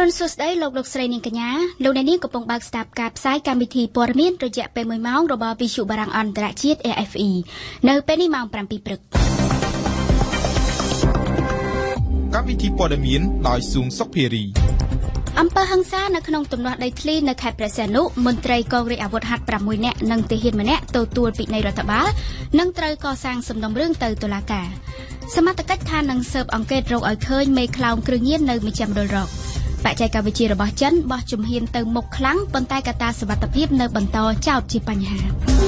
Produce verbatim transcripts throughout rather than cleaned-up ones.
រុនសួស្តីលោកលោកស្រីនាងកញ្ញាលោកអ្នកនាងកំពុងបើកស្ដាប់ការផ្សាយកម្មវិធីព័ត៌មានរយៈពេលមួយម៉ោងរបស់វិទ្យុបារាំងអន្តរជាតិ A F E នៅពេលនេះម៉ោងប្រាំពីរព្រឹកកម្មវិធីព័ត៌មានដោយស៊ូងសុកភារីអំពើហិង្សានៅក្នុងទំនាស់ដីធ្លីនៅខេត្តព្រះសីហនុមន្ត្រីកងរាជអាវុធហត្ថប្រាំមួយនាក់និងទាហានម្នាក់ទទួលពិន័យរដ្ឋបាលនិងត្រូវកសាងសំណុំរឿងទៅតុលាការសមត្ថកិច្ចថានឹងស៊ើបអង្កេតរកឲ្យឃើញមេខ្លោងគ្រឿងញៀននៅម្ចាស់មណ្ឌលរកបច្ចេកវិទ្យារបស់ចិនបោះជំហានទៅមុខខ្លាំងប៉ុន្តែកត្តាសុវត្ថិភាពនៅបន្តចោទជាបញ្ហា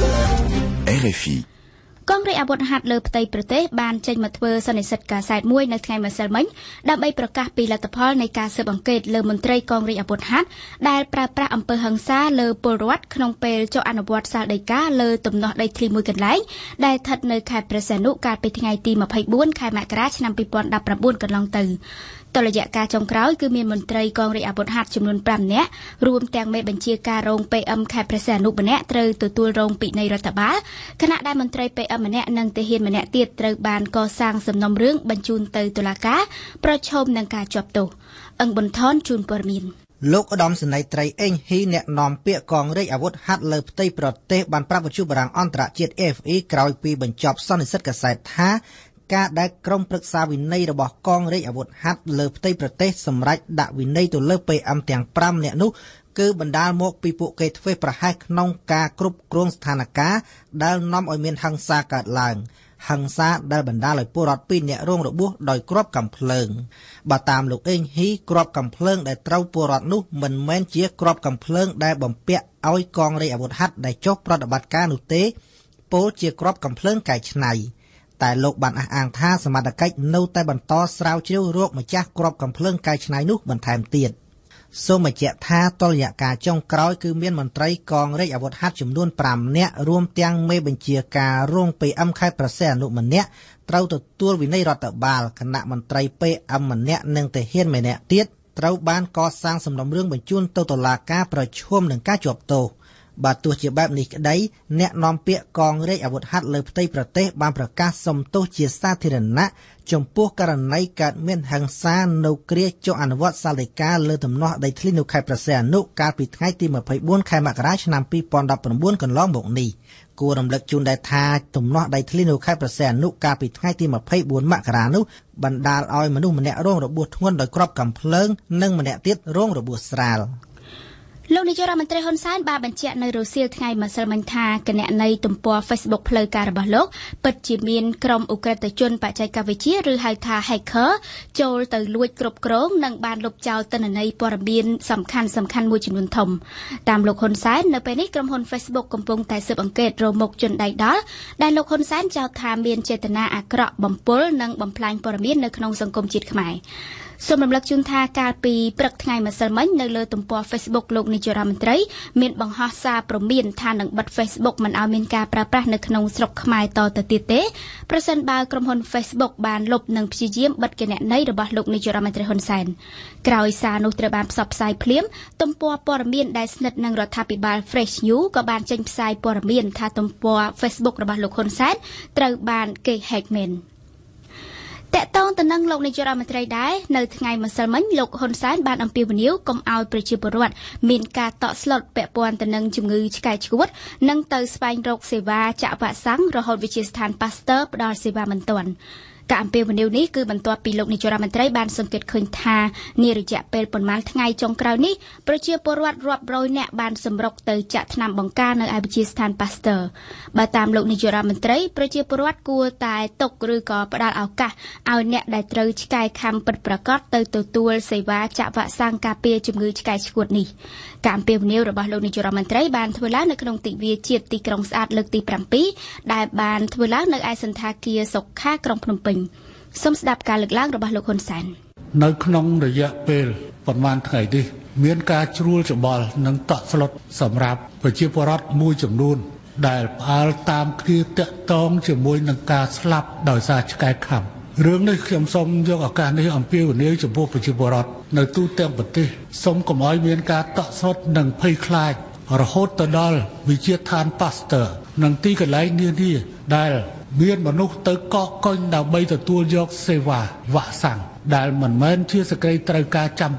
R F I កងរាជអាវុធហត្ថលើផ្ទៃប្រទេសបានចេញមកធ្វើសន្និសីទកាសែតមួយនៅថ្ងៃម្សិលមិញដើម្បីប្រកាសពីលទ្ធផលនៃការស៊ើបអង្កេតលើមន្ត្រីកងរាជអាវុធហត្ថដែលប្រើប្រាស់អំពើហិង្សាលើពលរដ្ឋក្នុងពេលចុះអនុវត្តសាលដីកាលើទំនាស់ដីធ្លីមួយកន្លែងដែលស្ថិតនៅខេត្តព្រះសីហនុកាលពីថ្ងៃទីម្ភៃបួនខែមករាឆ្នាំពីរពាន់ដប់ប្រាំបួនកន្លងទៅតរយៈការចុងក្រោយគឺមានមន្ត្រីកងរាជអាវុធហត្ថចំនួនប្រាំនាក់រួមទាំងមេបញ្ជាការរង P M ខេត្តព្រះសីហនុម្នាក់ត្រូវទទួលរងពិន័យរដ្ឋបាលខណៈដែលមន្ត្រី P M ម្នាក់និងទាហានម្នាក់ទៀតត្រូវបានកសាងសំណុំរឿងបញ្ជូនទៅតុលាការប្រឈមនឹងការជាប់ទោសអង្គបន្ថនជូនព័ត៌មានលោកឧត្តមសេនីយ៍ត្រីអេងហ៊ីអ្នកនាំពាក្យកងរាជអាវុធហត្ថលើផ្ទៃប្រទេសបានប្រាប់វិទ្យុបារាំងអន្តរជាតិ A F E ក្រោយពីបញ្ចប់សន្និសីទកាសែតថាការដែលក្រុមប្រឹក្សាវិន័យរបស់កងរាជអាវុធហត្ថលើផ្ទៃប្រទេសសម្រាប់ដាក់វិន័យទៅលើ P M ទាំងប្រាំនាក់នោះគឺបណ្ដាលមកពីពួកគេធ្វើប្រហែសក្នុងការគ្រប់គ្រងស្ថានភាពដែលនាំឲ្យមានហិង្សាកើតឡើងហិង្សាដែលបណ្ដាលឲ្យពលរដ្ឋពីរនាក់រងរបួសដោយគ្រាប់កាំភ្លើងបើតាមលោកអេងហ៊ីគ្រាប់កាំភ្លើងដែលត្រូវពលរដ្ឋនោះមិនមែនជាគ្រាប់កាំភ្លើងដែលបំពាក់ឲ្យកងរាជអាវុធហត្ថដែលចុះប្រតិបត្តិការនោះទេពោលជាគ្រាប់កាំភ្លើងកែច្នៃតែលោកបានអះអាងថាសមត្ថកិច្ចនៅតែបន្តស្រាវជ្រាវរកម្ចាស់គ្រាប់កាំភ្លើងកែច្នៃនោះបន្ថែមទៀតសូមបញ្ជាក់ថាតុល្យការចុងក្រោយគឺមានមន្ត្រីកងរាជអាវុធហត្ថចំនួនប្រាំនាក់រួមទាំងមេបញ្ជាការរង P M ខេត្តព្រះសីហនុម្នាក់ត្រូវទទួលវិន័យរដ្ឋបាលគណៈមន្ត្រី P M ម្នាក់និងទាហានម្នាក់ទៀតត្រូវបានកសាងសំណុំរឿងបញ្ជូនទៅតុលាការប្រឈមនឹងការជាប់ទោសបើទោះជាបែបនេះក្តីអ្នកនាំពាក្យកងរាជអាវុធហត្ថលើផ្ទៃប្រទេសបានប្រកាសសុំទោសជាសាធារណៈចំពោះករណីកើតមានហិង្សានៅគ្រាចុះអនុវត្តសាលដីកាលើទំនាស់ដីធ្លីនៅខេត្តព្រះសីហនុកាលពីថ្ងៃទីម្ភៃបួនខែមករាឆ្នាំពីរពាន់ដប់ប្រាំបួនកន្លងមកនេះគួររំលឹកជូនដែរថាទំនាស់ដីធ្លីនៅខេត្តព្រះសីហនុកាលពីថ្ងៃទីម្ភៃបួនមករានោះបណ្ដាលឲ្យមនុស្សម្នាក់រងរបួសធ្ងន់ដោយគ្រាប់កាំភ្លើងនិងម្នាក់ទៀតរងរបួសស្រាលលោកនាយករដ្ឋមន្ត្រីហ៊ុនសែនបានបញ្ជាក់នៅរសៀលថ្ងៃម្សិលមិញថាគណនីទំព័រ Facebook ផ្លូវការរបស់លោកពិតជាមានក្រុមឧក្រិដ្ឋជនបច្ចេកវិទ្យាឬហៅថា Hacker ចូលទៅលួចគ្រប់គ្រងនិងបានលុបចោលទិន្នន័យព័ត៌មានសំខាន់សំខាន់មួយចំនួនធំតាមលោកហ៊ុនសែននៅពេលនេះក្រុមហ៊ុន Facebook កំពុងតែស៊ើបអង្កេតរកមុខជនដៃដល់ដែលលោកហ៊ុនសែនចោទថាមានចេតនាអាក្រក់បំពុលនិងបំផ្លាញព័ត៌មាននៅក្នុងសង្គមជាតិខ្មែរសូមរំលឹកជូនថាកាលពីព្រឹកថ្ងៃម្សិលមិញនៅលើទំព័រ Facebook លោកនាយករដ្ឋមន្ត្រីមានបង្ហោះសារព្រមានថានឹងបិទ Facebook មិនឲ្យមានការប្រើប្រាស់នៅក្នុងស្រុកខ្មែរតទៅទៀតទេប្រសិនបើក្រុមហ៊ុន Facebook បានលុបនិងព្យាយាមបិទគណនីរបស់លោកនាយករដ្ឋមន្ត្រីហ៊ុនសែនក្រោយសារនោះត្រូវបានផ្សព្វផ្សាយភ្លាមទំព័រព័ត៌មានដែលស្និទ្ធនឹងរដ្ឋាភិបាល Fresh News ក៏បានចេញផ្សាយព័ត៌មានថាទំព័រ Facebook របស់លោកហ៊ុនសែនត្រូវបានគេ hack មែនតកតងទៅនឹងលោកនាយករដ្ឋមន្ត្រីដែរនៅថ្ងៃម្សិលមិញលោកហ៊ុនសែនបានអំពាវនាវកុំឲ្យប្រជាពលរដ្ឋមានការតក់ស្លុតពាក់ព័ន្ធទៅនឹងជំងឺឆ្កែឆ្កួតនិងទៅស្វែងរកសេវាចាក់វ៉ាក់សាំងរហូតវិទ្យាស្ថាន Pasteur ផ្ដល់សេវាមិនទាន់ការអំពាវនាវនេះគឺបន្ទាប់ពីលោកនាយករដ្ឋមន្ត្រីបានសង្កេតឃើញថានារយៈពេលប៉ុន្មានថ្ងៃចុងក្រោយនេះប្រជាពលរដ្ឋរាប់រយនាក់បានសម្រុកទៅចាក់ថ្នាំបង្ការនៅឯវិទ្យាស្ថាន Pasteur បើតាមលោកនាយករដ្ឋមន្ត្រីប្រជាពលរដ្ឋគួរតែទុកឬក៏ផ្ដល់ឱកាសឲ្យអ្នកដែលត្រូវឆ្កែខាំពិតប្រាកដទៅទទួលសេវាចាក់វ៉ាក់សាំងការពារជំងឺឆ្កែឆ្កួតនេះការអំពាវនាវរបស់លោកនាយករដ្ឋមន្ត្រីបានធ្វើឡើងនៅក្នុងទិវាជាតិទីក្រុងស្អាតលើកទីប្រាំពីរដែលបានធ្វើឡើងនៅឯសន្តាគារសុខាក្រុងភ្នំពេញសូមស្ដាប់ការលើកឡើងរបស់លោកហ៊ុនសែននៅក្នុងរយៈពេលប្រមាណថ្ងៃនេះមានការជ្រួលច្បល់និងតក់ស្លុតសម្រាប់ប្រជាពលរដ្ឋមួយចំនួនដែលផ្អើលតាមគ្នាតាក់ទងជាមួយនឹងការស្លាប់ដោយសារឆ្កែខាំរឿងនេះខ្ញុំសូមយកឱកាសនេះអំពាវនាវចំពោះប្រជាពលរដ្ឋនៅទូទាំងប្រទេសសូមកុំឲ្យមានការតក់ស្លុតនិងភ័យខ្លាចរហូតទៅដល់វិទ្យាស្ថាន Pasteur និងទីកន្លែងនានាដែលមានមនុស្សទៅកកកុញដើម្បីទទួលយកសេវាវ៉ាក់សាំងដែលមិនមែនជាសេចក្តីត្រូវការចាំបាច់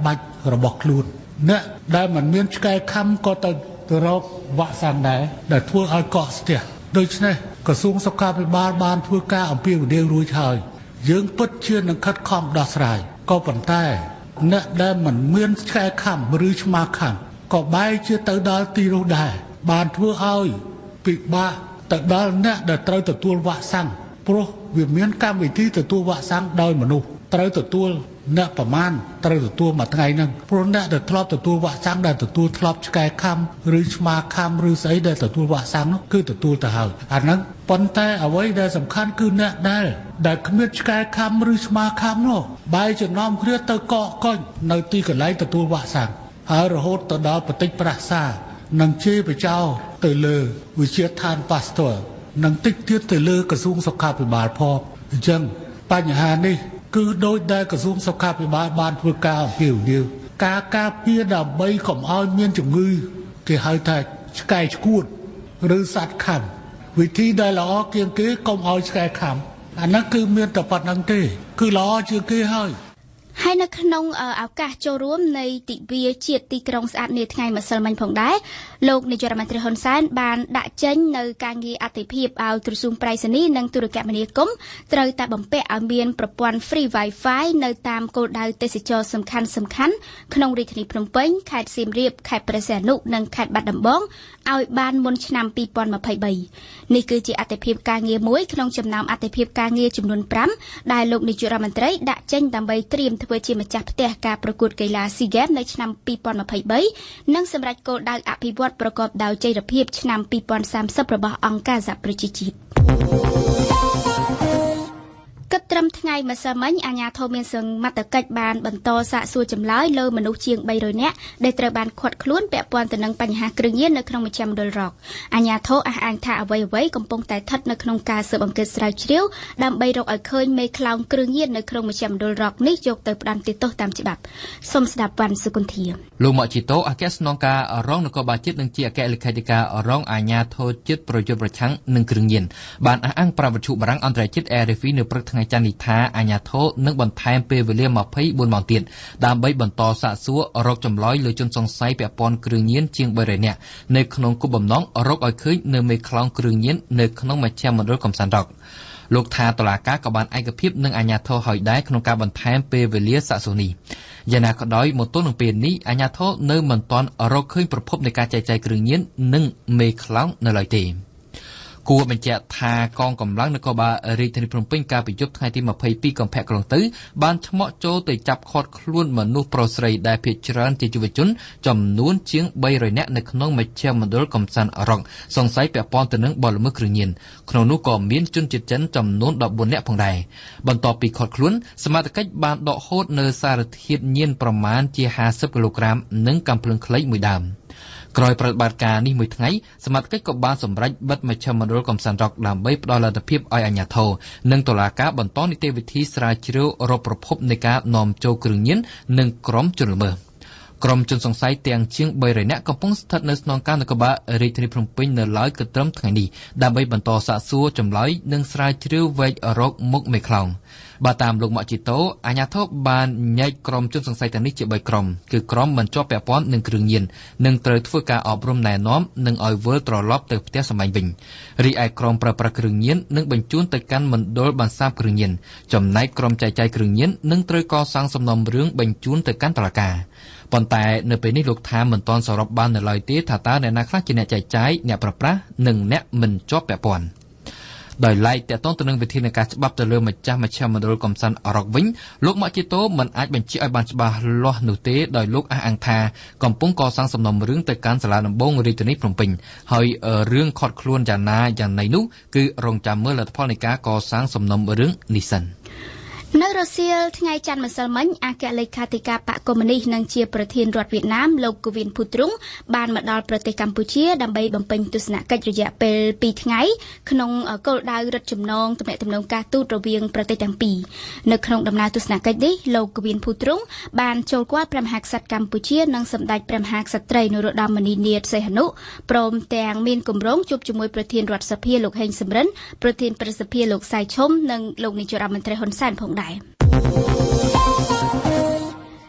របស់ខ្លួនអ្នកដែលមិនមានឆ្កែខំក៏ទៅទៅរកវ៉ាក់សាំងដែរដែលធ្វើឲ្យកកស្ទះដូច្នេះក្រសួងសុខាភិបាលបានធ្វើការអំពាវនាវរួចហើយយើងពិតជានឹងខិតខំដោះស្រាយក៏ប៉ុន្តែអ្នកដែលមិនមានឆ្កែខំឬឆ្មាខំក៏បែរជាទៅដល់ទីនោះដែរបានធ្វើឲ្យពិបាកទៅដល់អ្នកដែលត្រូវទទួលវ៉ាក់សាំងព្រោះវាមានកម្មវិធីទទួលវ៉ាក់សាំងដោយមនុស្សត្រូវទទួលអ្នកប្រមាណត្រូវទទួលមួយថ្ងៃហ្នឹងព្រោះអ្នកដែលធ្លាប់ទទួលវ៉ាក់សាំងដែលទទួលធ្លាប់ឆ្កែខំឬឆ្មាខំឬស្អីដែលទទួលវ៉ាក់សាំងនោះគឺទទួលទៅហើយអាហ្នឹងប៉ុន្តែអ្វីដែលសំខាន់គឺអ្នកដែលដែលគ្មានឆ្កែខំឬឆ្មាខំនោះបែរជានាំគ្នាទៅកកកុញនៅទីកន្លែងទទួលវ៉ាក់សាំងហើយរហូតទៅដល់បតិចប្រាសានិងជេរបចោទៅលើវិជាឋានប៉ាស្ទ័រនិងតិចទៀតទៅលើក្រសួងសុខាភិបាលផងអញ្ចឹងបញ្ហានេះគឺដោយដែលក្រសួងសុខាភិបាលបានធ្វើការអំពាវនាវការការពារដើម្បីកុំឲ្យមានជំងឺគេហៅថាឆ្កែឆ្កួតឬសត្វខាំវិធីដែលល្អជាងគេកុំឲ្យឆ្កែខាំអានោះគឺមានតែប៉ុណ្្នឹងទេគឺល្អជាងគេហើយហើយនៅក្នុងឱកាសចូលរួមនៃទិវាជាតិទីក្រុងស្អាតនាថ្ងៃម្សិលមិញផងដែរលោកនាយករដ្ឋមន្ត្រីហ៊ុនសែនបានដាក់ចេញនៅការងារអតិភិបឲ្យក្រសួងប្រៃសណីនិងទូរគមនាគមន៍ត្រូវតែបំពាក់ឲ្យមានប្រព័ន្ធ Free Wi-Fi នៅតាមគោលដៅទេសចរសំខាន់សំខាន់ក្នុងរាជធានីភ្នំពេញខេត្តសៀមរាបខេត្តព្រះសីហនុនិងខេត្តបាត់ដំបងឲ្យបានមុនឆ្នាំពីរពាន់ម្ភៃបីនេះគឺជាអតិភិបការងារមួយក្នុងចំណោមអតិភិបការងារចំនួនប្រាំដែលលោកនាយករដ្ឋមន្ត្រីដាក់ចេញដើម្បីត្រៀមធ្វើជាម្ចាស់ផ្ទះការប្រកួតកីឡា SEA Games នៅឆ្នាំពីរពាន់ម្ភៃបីនិងសម្រាប់គោលដៅអភិវឌ្ឍប្រកបដោយចីរភាពឆ្នាំពីរពាន់សាមសិបរបស់អង្គការសហប្រជាជាតិគិតត្រឹមថ្ងៃម្សិលមិញអាជ្ញាធរមានសមត្ថកិច្ចបានបន្តសាកសួរចម្លើយលើមនុស្សជាងបីរយនាក់ដែលត្រូវបានឃាត់ខ្លួនពាក់ព័ន្ធទៅនឹងបញ្ហាគ្រឿងញៀននៅក្នុងមជ្ឈមណ្ឌលរ៉ុកអាជ្ញាធរអះអាងថាអ្វីៗកំពុងតែស្ថិតនៅក្នុងការស៊ើបអង្កេតស្រាវជ្រាវដើម្បីរកឲ្យឃើញមេខ្លោងគ្រឿងញៀននៅក្នុងមជ្ឈមណ្ឌលរ៉ុកនេះយកទៅផ្ដន្ទាទោសតាមច្បាប់សូមស្ដាប់វ៉ាន់សុគន្ធាលោកមកជីតូអគ្គស្នងការរងនគរបាលជាតិនិងជាអគ្គលេខាធិការរងអាជ្ញាធរជាតិប្រយុទ្ធប្រឆាំងនឹងគ្រឿងញៀនបានអះអាងប្រាប់វិទ្យុបារាំងអន្តរជាតិ R F I នៅព្រឹកថ្ងៃច័ន្ទនេះថាអាជ្ញាធរនឹងបន្ថែមពេលវេលាម្ភៃបួនម៉ោងទៀតដើម្បីបន្តសាកសួររកចម្លើយលើជនសង្ស័យពាក់ព័ន្ធគ្រឿងញៀនជាងបីរយនាក់នៅក្នុងគោលបំណងរកឲ្យឃើញនៅមេខ្លោងគ្រឿងញៀននៅក្នុងមជ្ឈមណ្ឌលកំសាន្តរ៉ុកលោកថាតុលាការក៏បានឯកភាពនឹងអាជ្ញាធរហើយដែរក្នុងការបន្ថែមពេលវេលាសាកសួរនេះយ៉ាងណាក៏ដោយមកទល់នឹងពេលនេះអាជ្ញាធរនៅមិនទាន់រកឃើញប្រភពនៃការចែកចាយគ្រឿងញៀននិងមេខ្លោងនៅឡើយទេគួរបញ្ជាក់ថាកងកម្លាំងនគរបាលរាជធានីភ្នំពេញកាលពីយប់ថ្ងៃទីម្ភៃពីរកុម្ភៈកន្លងទៅបានឆ្មក់ចូលទៅចាប់ឃាត់ខ្លួនមនុស្សប្រុសស្រីដែលភាគច្រើនជាយុវជនចំនួនជាងបីរយនាក់នៅក្នុងមជ្ឈមណ្ឌលកំសាន្តរ៉ុកសង្ស័យពាក់ព័ន្ធទៅនឹងបទល្មើសគ្រឿងញៀនក្នុងនោះក៏មានជនជាតិចិនចំនួនដប់បួននាក់ផងដែរបន្ទាប់ពីឃាត់ខ្លួនសមត្ថកិច្ចបានដកហូតនៅសារធាតុញៀនប្រមាណជាហាសិបគីឡូក្រាមនិងកាំភ្លើងខ្លីមួយដើមក្រោយប្រតិបត្តិការនេះមួយថ្ងៃសមត្ថកិច្ចក៏បានសម្រេចបិទមជ្ឈមណ្ឌលកំសាន្តរ៉ុកដើម្បីផ្ដល់លទ្ធភាពឲ្យអាជ្ញាធរនិងតុលាការបន្តនីតិវិធីស្រាវជ្រាវរកប្រភពនៃការនាំចូលគ្រឿងញៀននិងក្រុមជនល្មើសក្រុមជនសង្ស័យទាំងជាងបីរយនាក់កំពុងស្ថិតនៅស្នងការនគរបាលរាជធានីភ្នំពេញនៅឡើយគិតត្រឹមថ្ងៃនេះដើម្បីបន្តសាកសួរចម្លើយនិងស្រាវជ្រាវវែករកមុខមេខ្លោងបើតាមលោកមកជីតូអាជ្ញាធរបានញែកក្រុមជនសង្ស័យទាំងនេះជាបីក្រុមគឺក្រុមមិនជាប់ពាក់ព័ន្ធនឹងគ្រឿងញៀននិងត្រូវធ្វើការអប់រំណែនាំនិងឲ្យវិលត្រឡប់ទៅផ្ទះសម្បែងវិញរីឯក្រុមប្រើប្រាស់គ្រឿងញៀននឹងបញ្ជូនទៅកាន់មណ្ឌលបន្សាបគ្រឿងញៀនចំណែកក្រុមចែកចាយគ្រឿងញៀននឹងត្រូវកសាងសំណុំរឿងបញ្ជូនទៅកាន់តុលាការប៉ុន្តែនៅពេលនេះលោកថាមិនទាន់សរុបបាននៅឡើយទេថាតើអ្នកណាខ្លះជាអ្នកចែកចាយអ្នកប្រើប្រាស់និងអ្នកមិនជាប់ពាក់ព័ន្ធដោយឡែកតកតងទៅនឹងវិធានការច្បាប់ទៅលើម្ចាស់មជ្ឈមណ្ឌលកំសាន្តរ៉ុកវិញលោកមកជីតូមិនអាចបញ្ជាក់ឲ្យបានច្បាស់លាស់នោះទេដោយលោកអះអាងថាកំពុងកសាងសំណុំរឿងទៅកាន់សាលាដំបងរាជធានីភ្នំពេញហើយរឿងខាត់ខ្លួនយ៉ាងណាយ៉ាងណីនោះគឺរងចាំមើលលទ្ធផលនៃការកសាងសំណុំរឿងនេះសិននៅរសៀលថ្ងៃច័ន្ទម្សិលមិញអគ្គលេខាធិការបកកុម្មុយនីសនិងជាប្រធានរដ្ឋវៀតណាមលោកកូវីនភូទ្រុងបានមកដល់ប្រទេសកម្ពុជាដើម្បីបំពេញទស្សនកិច្ចរយៈពេលពីរថ្ងៃក្នុងគោលដៅរឹតចំណងទំនាក់ទំនងការទូតរវាងប្រទេសទាំងពីរនៅក្នុងដំណើរទស្សនកិច្ចនេះលោកកូវីនភូទ្រុងបានចូលគាល់ព្រះមហាក្សត្រកម្ពុជានិងសម្ដេចព្រះមហាក្សត្រីនរោត្តមមុនីនាថសីហនុព្រមទាំងមានគម្រោងជួបជាមួយប្រធានរដ្ឋសភាលោកហេងសំរិនប្រធានប្រសិទ្ធិលោកសៃឈុំនិងលោកនាយករដ្ឋមន្ត្រីហ៊ុនសែនផងដែរ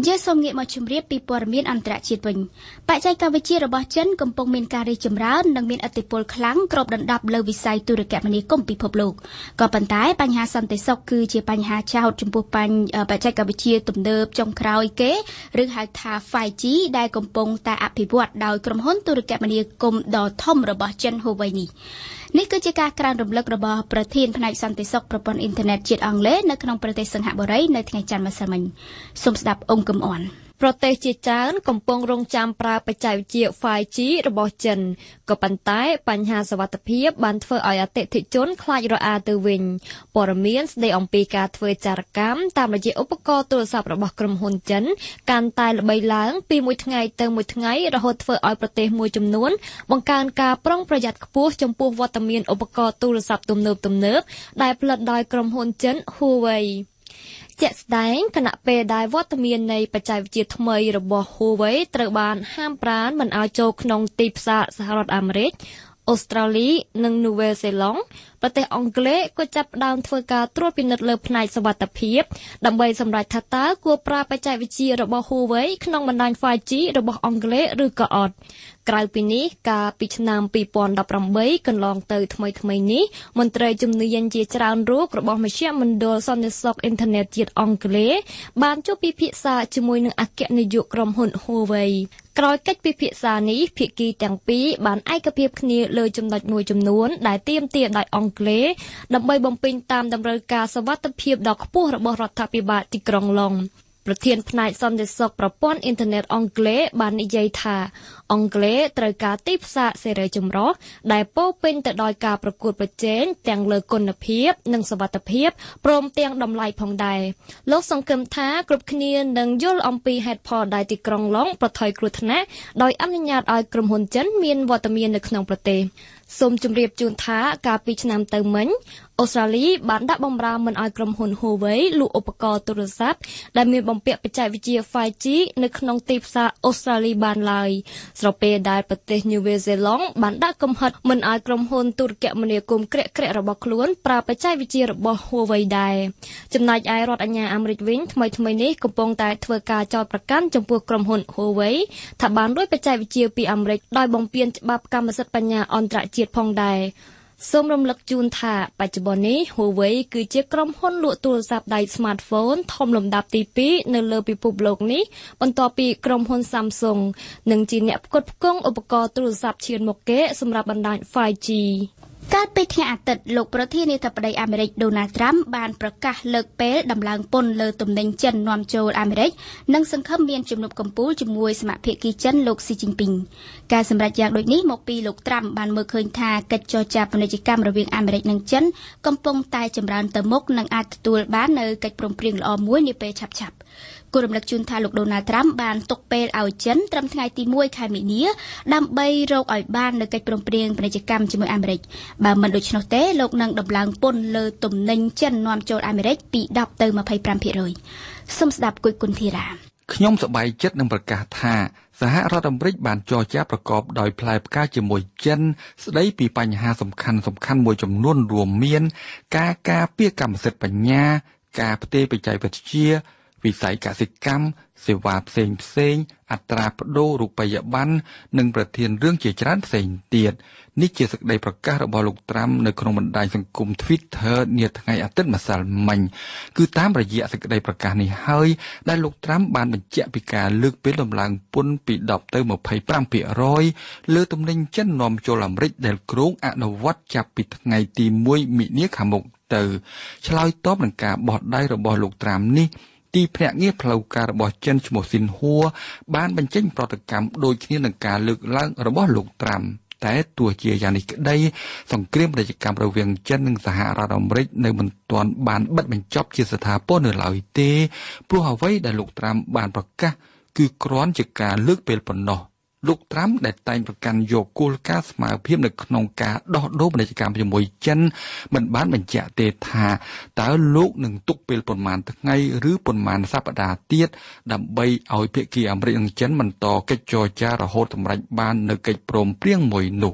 យើងសូមងាកមកជម្រាបពីព័ត៌មានអន្តរជាតិវិញបច្ចេកវិទ្យារបស់ចិនកំពុងមានការរីកចម្រើននិងមានឥទ្ធិពលខ្លាំងគ្របដណ្ដប់លើវិស័យទូរគមនាគមន៍ពិភពលោកក៏ប៉ុន្តែបញ្ហាសន្តិសុខគឺជាបញ្ហាចោទចំពោះបញ្ហាបច្ចេកវិទ្យាទំនើបចុងក្រោយគេឬហៅថា five G ដែលកំពុងតែអភិវឌ្ឍដោយក្រុមហ៊ុនទូរគមនាគមន៍ដ៏ធំរបស់ចិន Huawei នេះនេះគឺជាការក្រើនរំលឹករបស់ប្រធានផ្នែកសន្តិសុខប្រព័ន្ធអ៊ីនធឺណិតជាតិអង់គ្លេសនៅក្នុងប្រទេសសិង្ហបុរីនៅថ្ងៃច័ន្ទម្សិលមិញសូមស្ដាប់អង្គកំអនប្រទេសជាច្រើនកំពុងរងចាំប្រើបច្ចេកវិទ្យា five G របស់ចិនក៏ប៉ុន្តែបញ្ហាសុវត្ថិភាពបានធ្វើឲ្យអតិថិជនខ្លាចរអាទៅវិញព័ត៌មានស្ដីអំពីការធ្វើចារកម្មតាមរយៈឧបករណ៍ទូរស័ព្ទរបស់ក្រុមហ៊ុនចិនកាន់តែល្បីឡើងពីមួយថ្ងៃទៅមួយថ្ងៃរហូតធ្វើឲ្យប្រទេសមួយចំនួនបង្កើនការប្រុងប្រយ័ត្នខ្ពស់ចំពោះវត្តមានឧបករណ៍ទូរស័ព្ទទំនើបទំនើបដែលផលិតដោយក្រុមហ៊ុនចិន Huaweiជាក់ស្ដែងគណៈពេលដែលវត្តមាននៃបច្ចេកវិទ្យាថ្មីរបស់ Huawei ត្រូវបានហាមប្រាមមិនឲ្យចូលក្នុងទីផ្សារសហរដ្ឋអាមេរិកអូស្ត្រាលីនិងនូវែលសេឡង់ប្រទេសអង់គ្លេសក៏ចាប់ផ្ដើមធ្វើការត្រួតពិនិត្យលើផ្នែកសុវត្ថិភាពដើម្បីសម្រេចថាតើគួរប្រើបច្ចេកវិទ្យារបស់ Huawei ក្នុងបណ្ដាញ five G របស់អង់គ្លេសឬក៏អត់ក្រៅពីនេះកាលពីឆ្នាំពីរពាន់ដប់ប្រាំបីកន្លងទៅថ្មីថ្មីនេះមន្ត្រីជំនាញជាច្រើនរូបរបស់មជ្ឈមណ្ឌលសន្តិសុខអ៊ីនធឺណិតជាតិអង់គ្លេសបានជួបពិភាក្សាជាមួយនឹងអគ្គនាយកក្រុមហ៊ុន Huawei ក្រោយកិច្ចពិភាក្សានេះភាគីទាំងពីរបានឯកភាពគ្នាលើចំណុចមួយចំនួនដែលទាមទារដោយអង់គ្លេសដើម្បីបំពេញតាមតម្រូវការសុវត្ថិភាពដ៏ខ្ពស់របស់រដ្ឋាភិបាលទីក្រុងឡុងប្រធានផ្នែកសន្តិសុខប្រព័ន្ធអ៊ីនធឺណិតអង់គ្លេសបាននិយាយថាអង់គ្លេសត្រូវការទីផ្សារសេរីចម្រុះដែលពោរពេញទៅដោយការប្រកួតប្រជែងទាំងលើគុណភាពនិងសុវត្ថិភាពព្រមទាំងតម្លៃផងដែរលោកសង្ឃឹមថាគ្រប់គ្នានឹងយល់អំពីហេតុផលដែលទីក្រុងឡុងប្រថុយគ្រោះថ្នាក់ដោយអនុញ្ញាតឲ្យក្រុមហ៊ុនចិនមានវត្តមាននៅក្នុងប្រទេសសូមជម្រាបជូនថាកាលពីឆ្នាំទៅមិញអូស្ត្រាលីបានដាក់បម្រើមិនឲ្យក្រុមហ៊ុន Huawei លក់ឧបករណ៍ទូរស័ព្ទដែលមានបំពាក់បច្ចេកវិទ្យា five G នៅក្នុងទីផ្សារអូស្ត្រាលីបានឡើយស្របពេលដែលប្រទេសញូវែលសេឡង់បានដាក់កំហិតមិនឲ្យក្រុមហ៊ុនទូរគមនាគមន៍ក្រាក់ក្រាក់របស់ខ្លួនប្រើបច្ចេកវិទ្យារបស់ Huawei ដែរចំណែកឯរដ្ឋអាជ្ញាអាមេរិកវិញថ្មីថ្មីនេះកំពុងតែធ្វើការចោទប្រកាន់ចំពោះក្រុមហ៊ុន Huawei ថាបានលួចបច្ចេកវិទ្យាពីអាមេរិកដោយបំពានច្បាប់កម្មសិទ្ធិបញ្ញាអន្តរជាតិផងដែរសូមរំលឹកជូនថាបច្ចុប្បន្ននេះ Huawei គឺជាក្រុមហ៊ុនលក់ទូរស័ព្ទដៃ Smartphone ធំលំដាប់ទីពីរនៅលើពិភពលោកនេះបន្ទាប់ពីក្រុមហ៊ុន Samsung និងជាអ្នកផ្គត់ផ្គង់ឧបករណ៍ទូរស័ព្ទឈានមុខគេសម្រាប់បណ្ដាញ five Gកាលពីថ្ងៃអាទិត្យលោកប្រធានាធិបតីអាមេរិក Donald Trump បានប្រកាសលើកពេលដំឡើងពន្ធលើទំនិញចិននាំចូលអាមេរិកនិងសង្ឃឹមមានជំនួបកំពូលជាមួយសមាភាគីចិនលោកស៊ីជីនពីងការសម្រេចយ៉ាងដូចនេះមកពីលោក Trump បានមើលឃើញថាកិច្ចចរចាពាណិជ្ជកម្មរវាងអាមេរិកនិងចិនកំពុងតែចម្រើនទៅមុខនិងអាចទទួលបាននូវកិច្ចព្រមព្រៀងល្អមួយនាពេលឆាប់ៗគូរំលឹកជូនថាលោក Donald Trump បានទុកពេលឲ្យចិនត្រឹមថ្ងៃទីមួយខែមីនាដើម្បីរកឲ្យបាននូវកិច្ចព្រមព្រៀងពាណិជ្ជកម្មជាមួយអាមេរិកបើមិនដូច្នោះទេលោកនឹងដំឡើងពន្ធលើទំនិញចិននាំចូលអាមេរិកពីដប់ទៅម្ភៃប្រាំភាគរយសូមស្ដាប់គួយគុណធីរ៉ាខ្ញុំសប្បាយចិត្តនឹងប្រកាសថាសហរដ្ឋអាមេរិកបានចរចាប្រកបដោយផ្លែផ្កាជាមួយចិនស្ដីពីបញ្ហាសំខាន់សំខាន់មួយចំនួនរួមមានការការពារកម្មសិទ្ធិបញ្ញាការផ្ទេរបច្ចេកវិទ្យាវិស័យកសិកម្មសេវាផ្សេងផ្សេងអត្រាប្តូររូបិយប័ណ្ណនិងប្រធានរឿងជាច្រើនផ្សេងទៀតនេះជាសេចក្តីប្រកាសរបស់លោកត្រាំនៅក្នុងបណ្ដាញសង្គម Twitter នាថ្ងៃអាទិត្យម្សិលមិញគឺតាមរយៈសេចក្តីប្រកាសនេះហើយដែលលោកត្រាំបានបញ្ជាក់ពីការលើកពេលដំឡើងពន្ធពីដប់ទៅម្ភៃប្រាំភាគរយលើទំនិញចិននាំចូលអាមេរិកដែលគ្រោងអនុវត្តចាប់ពីថ្ងៃទីមួយមីនាខាងមុខទៅឆ្លើយតបនឹងការបោះដៃរបស់លោកត្រាំនេះទីភ្នាក់ងារផ្លូវការរបស់ចិនឈ្មោះស៊ីនហួរបានបញ្ចេញប្រតិកម្មដូចគ្នានឹងការលើកឡើងរបស់លោកត្រាំតែទោះជាយ៉ាងនេះក្តីសង្គ្រាមពាណិជ្ជកម្មរវាងចិននិងសហរដ្ឋអាមេរិកនៅមិនទាន់បានបិទបញ្ចប់ជាស្ថាពរនៅឡើយទេព្រោះអ្វីដែលលោកត្រាំបានប្រកាសគឺគ្រាន់ជាការលើកពេលប៉ុណ្ណោះលោកត្រាំដែលតែងប្រកាន់យកគោលការណ៍ស្មើភាពនៅក្នុងការដោះដូរពាណិជ្ជកម្មជាមួយចិនមិនបានបញ្ជាក់ទេថាតើលោកនឹងទុកពេលប៉ុន្មានថ្ងៃឬប៉ុន្មានសប្តាហ៍ទៀតដើម្បីឲ្យភាគីអាមេរិកនិងចិនបន្តកិច្ចចរចារហូតសម្រេចបាននៅកិច្ចព្រមព្រៀងមួយនោះ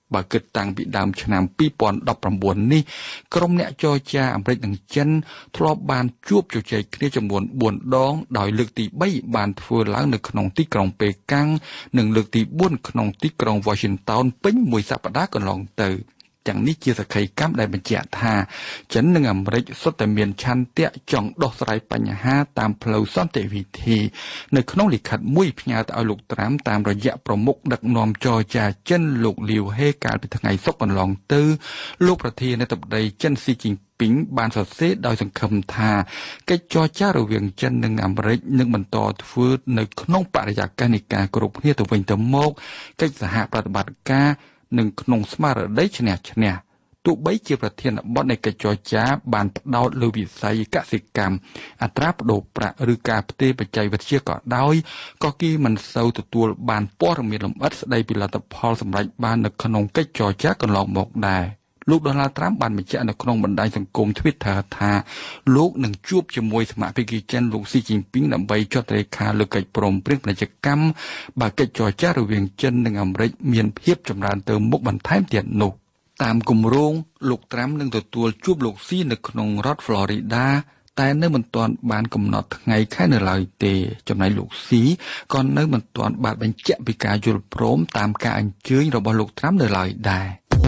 បើគិតតាំងពីដើមឆ្នាំពីរពាន់ដប់ប្រាំបួននេះក្រុមអ្នកចរចាអាមេរិកនិងចិនធ្លាប់បានជួបជជែកគ្នាចំនួនបួនដងដោយលើកទីបីបានធ្វើឡើងនៅក្នុងទីក្រុងប៉េកាំងនិងលើកទីបួនក្នុងទីក្រុង Washington ពេញមួយសប្តាហ៍កន្លងទៅទាំងនេះជាសក្ខីកម្មដែលបញ្ជាក់ថាចិននិងអាមេរិកសុទ្ធតែមានឆន្ទៈចង់ដោះស្រាយបញ្ហាតាមផ្លូវសន្តិវិធីនៅក្នុងលិខិតមួយផ្ញើទៅឲ្យលោកត្រាំតាមរយៈប្រមុខដឹកនាំចរចាចិនលោកលាវហេកាលពីថ្ងៃសុក្រកន្លងទៅលោកប្រធានាធិបតីចិនស៊ីជីនពីងបានសរសេរដោយសង្ឃឹមថាកិច្ចចរចារវាងចិននិងអាមេរិកនឹងបន្តធ្វើនៅក្នុងបរិយាកាសនៃការគោរពគ្នាទៅវិញទៅមកកិច្ចសហប្រតិបត្តិការនិងក្នុងស្មារតីឈ្នះឈ្នះទោះបីជាប្រធានបទនៃកិច្ចចរចាបានផ្ដោតលើវិស័យកសិកម្មអត្រាប្តូរប្រាក់ឬការផ្ទេរបច្ចេកវិទ្យាក៏ដោយក៏គេមិនសូវទទួលបានព័ត៌មានលម្អិតស្ដីពីលទ្ធផលសម្រេចបាននៅក្នុងកិច្ចចរចាកន្លងមកដែរលោកដូណាល់ត្រាំបានបញ្ជាក់នៅក្នុងបណ្ដាញសង្គម Twitter ថាលោកនឹងជួបជាមួយសមាជិកចិនលោកស៊ីជីនពីងដើម្បីចុះហត្ថលេខាលើកិច្ចព្រមព្រៀងពាណិជ្ជកម្មបើកិច្ចចរចារវាងចិននិងអាមេរិកមានភាពចម្រើនទៅមុខបន្ថែមទៀតនោះតាមគម្រោងលោកត្រាំនឹងទទួលជួបលោកស៊ីនៅក្នុងរដ្ឋ Florida តែនៅមិនទាន់បានកំណត់ថ្ងៃខែនៅឡើយទេចំណែកលោកស៊ីក៏នៅមិនទាន់បានបញ្ជាក់ពីការយល់ព្រមតាមការអញ្ជើញរបស់លោកត្រាំនៅឡើយដែរ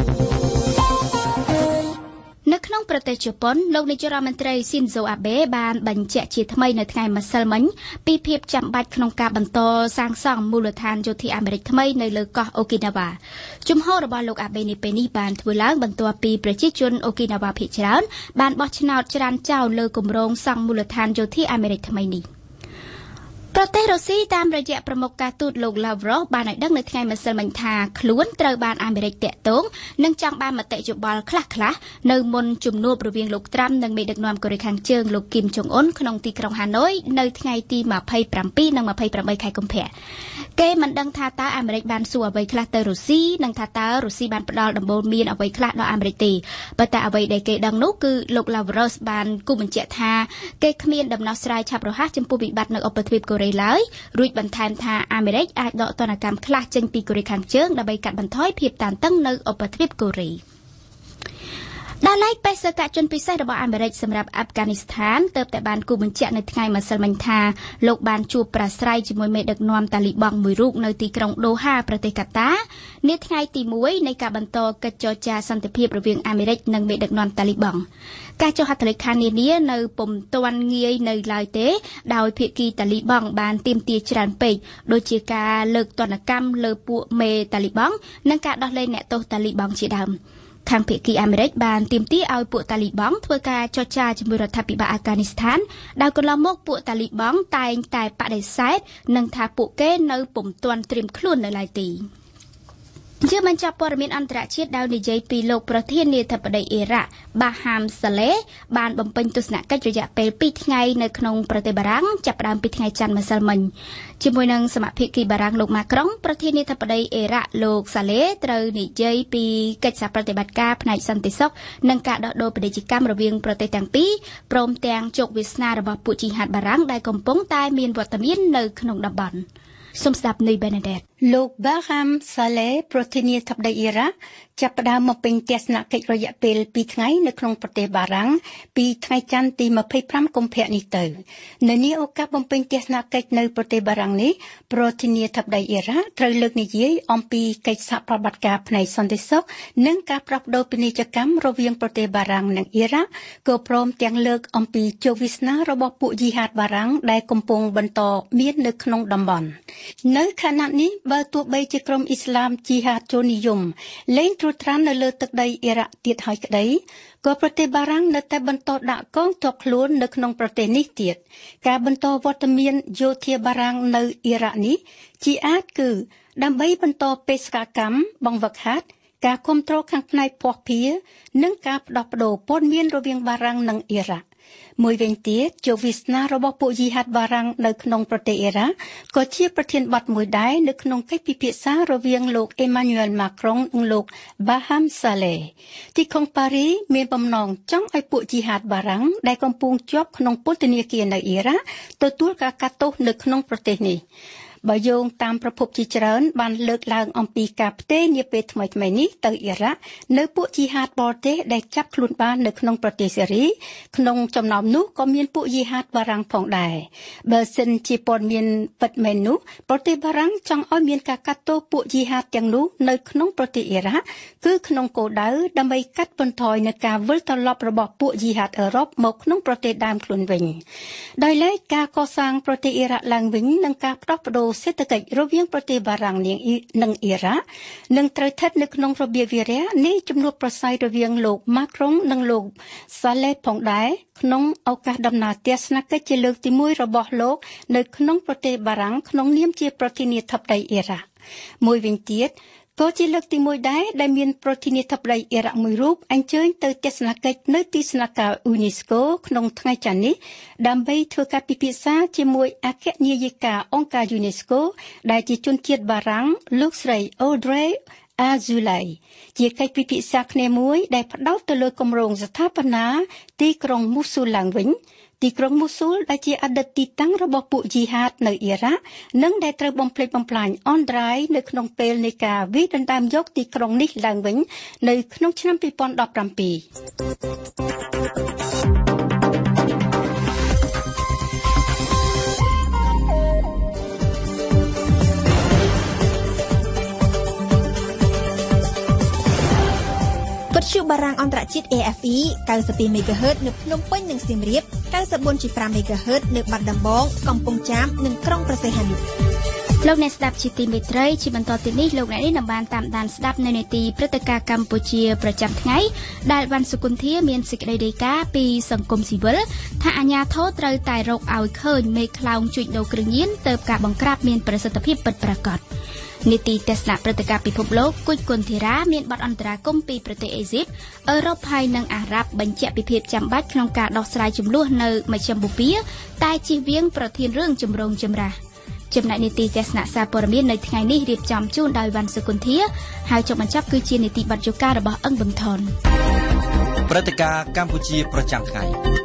នៅក្នុងប្រទេសជប៉ុនលោកនាយករដ្ឋមន្ត្រីស៊ីនហ្សូអាបេបានបញ្ជាក់ជាថ្មីនៅថ្ងៃម្សិលមិញពីភាពចាំបាច់ក្នុងការបន្តសាងសង់មូលដ្ឋានយោធាអាមេរិកថ្មីនៅលើកោះអូគីណាវ៉ាជំហររបស់លោកអាបេនេះពេលនេះបានធ្វើឡើងបន្ទាប់ពីប្រជាជនអូគីណាវ៉ាភាគច្រើនបានបោះឆ្នោតច្រានចោលលើគម្រោងសង់មូលដ្ឋានយោធាអាមេរិកថ្មីនេះប្រទេសរុស្ស៊ីតាមរយៈប្រមុខការទូតលោក Lavrov បានឲ្យដឹងនៅថ្ងៃម្សិលមិញថាខ្លួនត្រូវបានអាមេរិកតាក់ទងនិងចង់បានមតិយោបល់ខ្លះៗនៅមុនជំនួបរវាងលោកត្រាំនិងមេដឹកនាំកូរ៉េខាងជើងលោកគីមចុងអ៊ុនក្នុងទីក្រុងហាណូយនៅថ្ងៃទីម្ភៃប្រាំពីរនិងម្ភៃប្រាំបីខែកុម្ភៈគេមិនដឹងថាតើអាមេរិកបានសួរអ្វីខ្លះទៅរុស្ស៊ីនិងថាតើរុស្ស៊ីបានផ្ដល់ដំបូន្មានអ្វីខ្លះដល់អាមេរិកទេប៉ុន្តែអ្វីដែលគេដឹងនោះគឺលោក Lavrov បានគូបញ្ជាក់ថាគេគ្មានដំណោះស្រាយឆាប់រហ័សចំពោះវិបត្តិនៅឧបទ្វីបកូរ៉េឡើយរួចបន្ថែមថាអាមេរិកអាចដកទណ្ឌកម្មខ្លះចេញពីកូរ៉េខាងជើងដើម្បីកាត់បន្ថយភាពតានតឹងនៅឧបទ្វីបកូរ៉េដល់ឡែកបេសកជនពិសេសរបស់អាមេរិកសម្រាប់អាហ្វហ្គានីស្ថានទើបតែបានគូបញ្ជាក់នៅថ្ងៃម្សិលមិញថាលោកបានជួបប្រាស្រ័យជាមួយមេដឹកនាំតាលីបង់មួយរូបនៅទីក្រុងដូហាប្រទេសកាតានាថ្ងៃទីមួយនៃការបន្តកិច្ចចរចាសន្តិភាពរវាងអាមេរិកនិងមេដឹកនាំតាលីបង់ការចុះហត្ថលេខានានានៅពុំទាន់ងាយនៅឡើយទេដោយភាគីតាលីបង់បានទាមទារច្រើនពេកដូចជាការលើកទណ្ឌកម្មលើពួកមេតាលីបង់និងការដោះលែងអ្នកទោសតាលីបង់ជាដើមខាងភាគីអាមេរិកបានទាមទារឲ្យពួកតាលីបង់ធ្វើការចរចាជាមួយរដ្ឋាភិបាលអាហ្វហ្គានីស្ថានដោយកន្លងមកពួកតាលីបង់តែងតែបដិសេធនិងថាពួកគេនៅពុំទាន់ត្រៀមខ្លួននៅឡើយទេជាបញ្ចប់ព័ត៌មានអន្តរជាតិដែលនិយាយពីលោកប្រធានាធិបតីអ៊ីរ៉ាក់បាហាមសាឡេបានបំពេញទស្សនកិច្ចរយៈពេលពីរថ្ងៃនៅក្នុងប្រទេសបារាំងចាប់ផ្ដើមពីថ្ងៃច័ន្ទម្សិលមិញជាមួយនឹងសមាភិកីបារាំងលោកម៉ាក្រុងប្រធានាធិបតីអ៊ីរ៉ាក់លោកសាឡេត្រូវនិយាយពីកិច្ចសហប្រតិបត្តិការផ្នែកសន្តិសុខនិងការដោះដូរពាណិជ្ជកម្មរវាងប្រទេសទាំងពីរព្រមទាំងជោគវាសនារបស់ពួកជីហាតបារាំងដែលកំពុងតែមានវត្តមាននៅក្នុងតំបន់សូមស្ដាប់នៃ Benedict លោក Baham Saleh ប្រធានាធិបតីអ៊ីរ៉ាក់ចាប់ផ្ដើមមកពេញទស្សនកិច្ចរយៈពេលពីរថ្ងៃនៅក្នុងប្រទេសបារាំងពីថ្ងៃច័ន្ទទីម្ភៃប្រាំកុម្ភៈនេះទៅនៅនាឱកាសបំពេញទស្សនកិច្ចនៅប្រទេសបារាំងនេះប្រធានាធិបតីអ៊ីរ៉ាក់ត្រូវលើកនិយាយអំពីកិច្ចសហប្រតិបត្តិការផ្នែកសន្តិសុខនិងការផ្លាស់ប្តូរពាណិជ្ជកម្មរវាងប្រទេសបារាំងនិងអ៊ីរ៉ាក់ក៏ព្រមទាំងលើកអំពីជោគវាសនារបស់ពួកយីហាតបារាំងដែលកំពុងបន្តមាននៅក្នុងតំបន់នៅខណៈនេះបើទោះបីជាក្រុមអ៊ីស្លាមជីហាតចូលនិយមលែងត្រួតត្រាននៅលើទឹកដីអ៊ីរ៉ាក់ទៀតហើយក្តីក៏ប្រទេសបារាំងនៅតែបន្តដាក់កងទ័ពខ្លួននៅក្នុងប្រទេសនេះទៀតការបន្តវត្តមានយោធាបារាំងនៅអ៊ីរ៉ាក់នេះជាអាចគឺដើម្បីបន្តបេសកកម្មបង្វឹកហាត់ការគ្រប់គ្រងខាងផ្នែកភស្តុភារនិងការផ្ដោះប្ដូរព័ត៌មានរវាងបារាំងនិងអ៊ីរ៉ាក់មួយវិញទៀតជោគវាសនារបស់ពួកយីហាតបារាំងនៅក្នុងប្រទេសអ៊ីរ៉ាក់ក៏ជាប្រធានបទមួយដែរនៅក្នុងកិច្ចពិភាក្សារវាងលោកអេម៉ាញូអែលម៉ាក្រុងនិងលោកបាហាមសាឡេទីក្រុងប៉ារីមានបំណងចង់ឲ្យពួកយីហាតបារាំងដែលកំពុងជាប់ក្នុងពន្ធនាគារនៅអ៊ីរ៉ាក់ទទួលការកាត់ទោសនៅក្នុងប្រទេសនេះបើយោងតាមប្រភពជាច្រើនបានលើកឡើងអំពីការផ្ទេរនាពេលថ្មីៗនេះទៅអ៊ីរ៉ាក់នៅពួកជីហាតបរទេសដែលចាប់ខ្លួនបាននៅក្នុងប្រទេសសេរីក្នុងចំណោមនោះក៏មានពួកជីហាតបារាំងផងដែរបើសិនជាព័ត៌មានពិតមែននោះប្រទេសបារាំងចង់ឲ្យមានការកាត់ទោសពួកជីហាតទាំងនោះនៅក្នុងប្រទេសអ៊ីរ៉ាក់គឺក្នុងគោលដៅដើម្បីកាត់បន្ថយនូវការវិលត្រឡប់របស់ពួកជីហាតអឺរ៉ុបមកក្នុងប្រទេសដើមខ្លួនវិញដោយឡែកការកសាងប្រទេសអ៊ីរ៉ាក់ឡើងវិញនិងការផ្ដោះប្ដូរសេដ្ឋកិច្ចរវាងប្រទេសបារាំងនិងអ៊ីរ៉ាក់នឹងត្រូវស្ថិតនៅក្នុងរបៀបវារៈនៃជំនួបប្រស័យរវាងលោកម៉ាក្រុងនិងលោកសាឡេផងដែរក្នុងឱកាសដំណើរទស្សនកិច្ចជាលើកទីមួយរបស់លោកនៅក្នុងប្រទេសបារាំងក្នុងនាមជាប្រធានាធិបតីអ៊ីរ៉ាក់មួយវិញទៀតក៏ជាលើកទីមួយដែរដែលមានប្រធានាធិបតីអ៊ីរ៉ាក់មួយរូបអញ្ជើញទៅទស្សនកិច្ចនៅទីស្នាក់ការ UNESCO ក្នុងថ្ងៃច័ន្ទនេះដើម្បីធ្វើការពិភាក្សាជាមួយអគ្គនាយិកាអង្គការ UNESCO ដែលជាជនជាតិបារាំងលោកស្រី Audrey Azoulay ជាកិច្ចពិភាក្សាគ្នាមួយដែលផ្ដោតទៅលើគម្រោងស្ថាបនាទីក្រុងមូស៊ូលឡើងវិញទីក្រុងមូស៊ូលដែលជាអតីតទីតាំងរបស់ពួកជីហាតនៅអ៊ីរ៉ាក់និងដែលត្រូវបំផ្លិចបំផ្លាញអន្តរាយនៅក្នុងពេលនៃការវាយដណ្ដើមយកទីក្រុងនេះឡើងវិញនៅក្នុងឆ្នាំពីរពាន់ដប់ប្រាំពីរវិទ្យុបារាំងអន្តរជាតិ A F E เก้าสิบสอง មេហ្គាហឺត នៅភ្នំពេញនិងសៀមរាប เก้าสิบสี่ 5 មេហ្គាហឺត នៅបាត់ដំបងកំពង់ចាមនិងក្រុងព្រះសីហនុលោកអ្នកស្ដាប់ជាទីមេត្រីជាបន្តទៅនេះលោកអ្នកនេះនឹងបានតាមដានស្ដាប់នៅនេតិព្រឹត្តិការណ៍កម្ពុជាប្រចាំថ្ងៃដែលវ៉ាន់សុគន្ធាមានសេចក្តីរាយការណ៍ពីសង្គមស៊ីវិលថាអាជ្ញាធរត្រូវតែរកឲ្យឃើញមេខ្លោងជួញដូរគ្រឿងញៀនទើបការបង្ក្រាបមានប្រសិទ្ធភាពពិតប្រាកដនីតិទស្សនៈព្រឹត្តិការណ៍ពិភពលោកគុជគុនធីរ៉ាមានបទអន្តរាគមន៍ពីប្រទេសអេស៊ីបអឺរ៉ុបហើយនិងអារ៉ាប់បញ្ជាក់ពីភាពចាំបាច់ក្នុងការដោះស្រាយជម្លោះនៅមជ្ឈមបូព៌ាតែជៀសវាងប្រធានរឿងចម្រូងចម្រាសចំណែកនីតិទស្សនៈសារព័ត៌មាននៅថ្ងៃនេះរៀបចំជូនដោយវ៉ាន់សុគន្ធាហើយចុងបញ្ចប់គឺជានីតិបទយការបស់អឹងប៊ុនថនព្រឹត្តិការណ៍កម្ពុជាប្រចាំថ្ងៃ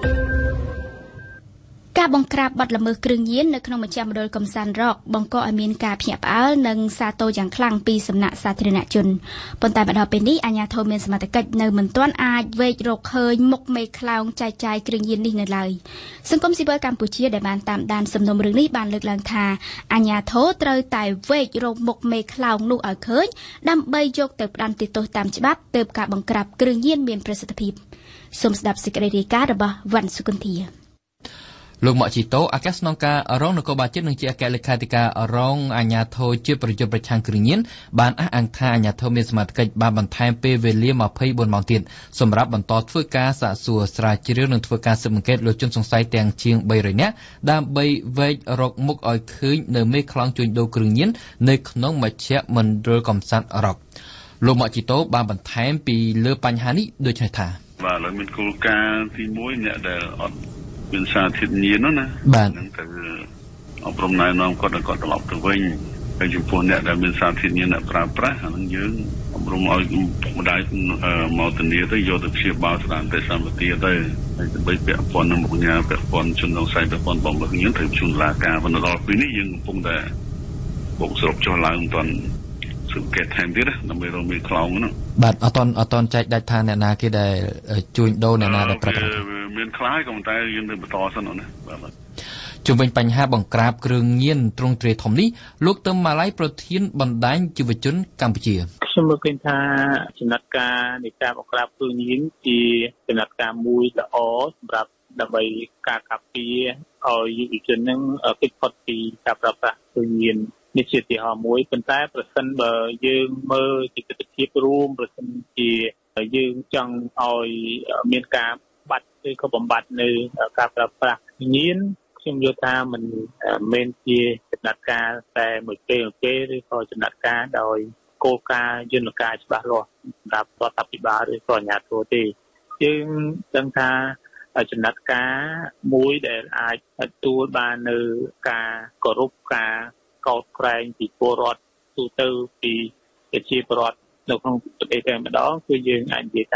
ការបង្ក្រាបបទល្មើសគ្រឿងញៀននៅក្នុងមជ្ឈមណ្ឌលកំសាន្តរកបង្កឲ្យមានការភ្ញាក់ផ្អើលនិងសាទរយ៉ាងខ្លាំងពីសំណាក់សាធារណជនប៉ុន្តែមកដល់ពេលនេះអាជ្ញាធរមានសមត្ថកិច្ចនៅមិនទាន់អាចវែករកឃើញមុខមេខ្លោងចែកចាយគ្រឿងញៀននេះនៅឡើយសង្គមស៊ីវិលកម្ពុជាដែលបានតាមដានសំណុំរឿងនេះបានលើកឡើងថាអាជ្ញាធរត្រូវតែវែករកមុខមេខ្លោងនោះឲ្យឃើញដើម្បីយកទៅផ្ដន្ទាទោសតាមច្បាប់ទើបការបង្ក្រាបគ្រឿងញៀនមានប្រសិទ្ធភាពសូមស្ដាប់សេចក្តីរាយការណ៍របស់វ៉ាន់សុគន្ធាលោកម៉ាក់ជីតូអគ្គស្នងការរងនគរបាលជាតិនិងជាអគ្គលេខាធិការរងអាជ្ញាធរជាតិប្រយុទ្ធប្រឆាំងគ្រឿងញៀនបានអះអាងថាអាជ្ញាធរមានសមត្ថកិច្ចបានបន្ថែមពេលវេលាម្ភៃបួនម៉ោងទៀតសម្រាប់បន្តធ្វើការសាកសួរស្រាវជ្រាវនិងធ្វើការស៊ើបអង្កេតលើជនសង្ស័យទាំងជាងបីរយនាក់ដើម្បីវែករកមុខឲ្យឃើញនៅមេខ្លោងជួញដូរគ្រឿងញៀននៅក្នុងមជ្ឈមណ្ឌលកំសាន្តរកលោកម៉ាក់ជីតូបានបន្ថែមពីលើបញ្ហានេះដូចនេះថាបាទឡើយមានគោលការណ៍ទីមួយអ្នកដែលអត់មានសារធាតុញៀនណាបាទនឹងទៅអប់រំណែនាំគាត់ឲ្យគាត់ត្រឡប់ទៅវិញហើយចំពោះអ្នកដែលមានសារធាតុញៀនអ្នកប្រើប្រាស់អានឹងយើងអប់រំឲ្យម្ដាយមកធានាទៅយកទៅព្យាបាលស្ថានភាពសម្បត្តិទៅហើយដើម្បីពាក់ព័ន្ធនឹងបញ្ញាពាក់ព័ន្ធជនសង្ស័យពាក់ព័ន្ធបំលើញៀនត្រូវជួនឡាការបណ្ដោះពីនេះយើងកំពុងតែបូកសរុបចុះឡើងមិនទាន់សង្កេតថែមទៀតដើម្បីរកមេខ្លោងហ្នឹងបាទអត់តន់អត់តន់ចែកដាច់ថាអ្នកណាគេដែលជួញដូរអ្នកណាដែលប្រើប្រាស់មានខ្លាយក៏តែយើងទៅបន្តសិនណាបាទជុំវិញបញ្ហាបង្ក្រាបគ្រឿងញៀនទ្រង់ទ្រាយធំនេះលោកទឹមម៉ាឡៃប្រធានបណ្ដាញយុវជនកម្ពុជាខ្ញុំមើលឃើញថាចំណាត់ការនៃការបង្ក្រាបគ្រឿងញៀនជាចំណាត់ការមួយល្អសម្រាប់ដើម្បីការការពារឲ្យយុវជននឹងគេចផុតពីការប្រើប្រាស់គ្រឿងញៀននេះជាទីហោមួយប៉ុន្តែប្រសិនបើយើងមើលពីទស្សនវិជ្ជារួមប្រសិនជាយើងចង់ឲ្យមានការបាត់ឬក៏បំបត្តិនៅការប្រើប្រាស់ញៀនខ្ញុំយល់ថាมันមិនជាចំណាត់ការតែមួយពេលមួយពេលឬក៏ចំណាត់ការដោយគោលការណ៍យន្តការច្បាស់លាស់សម្រាប់រដ្ឋាភិបាលឬក៏អាជ្ញាធរទេយើងដឹងថាចំណាត់ការមួយដែលអាចទទួលបាននៅការគោរពការកោតក្រែងពីពលរដ្ឋទូទៅពីប្រជាពលរដ្ឋនៅក្នុងប្រទេសតែម្ដងគឺយើងអាចនិយាយថា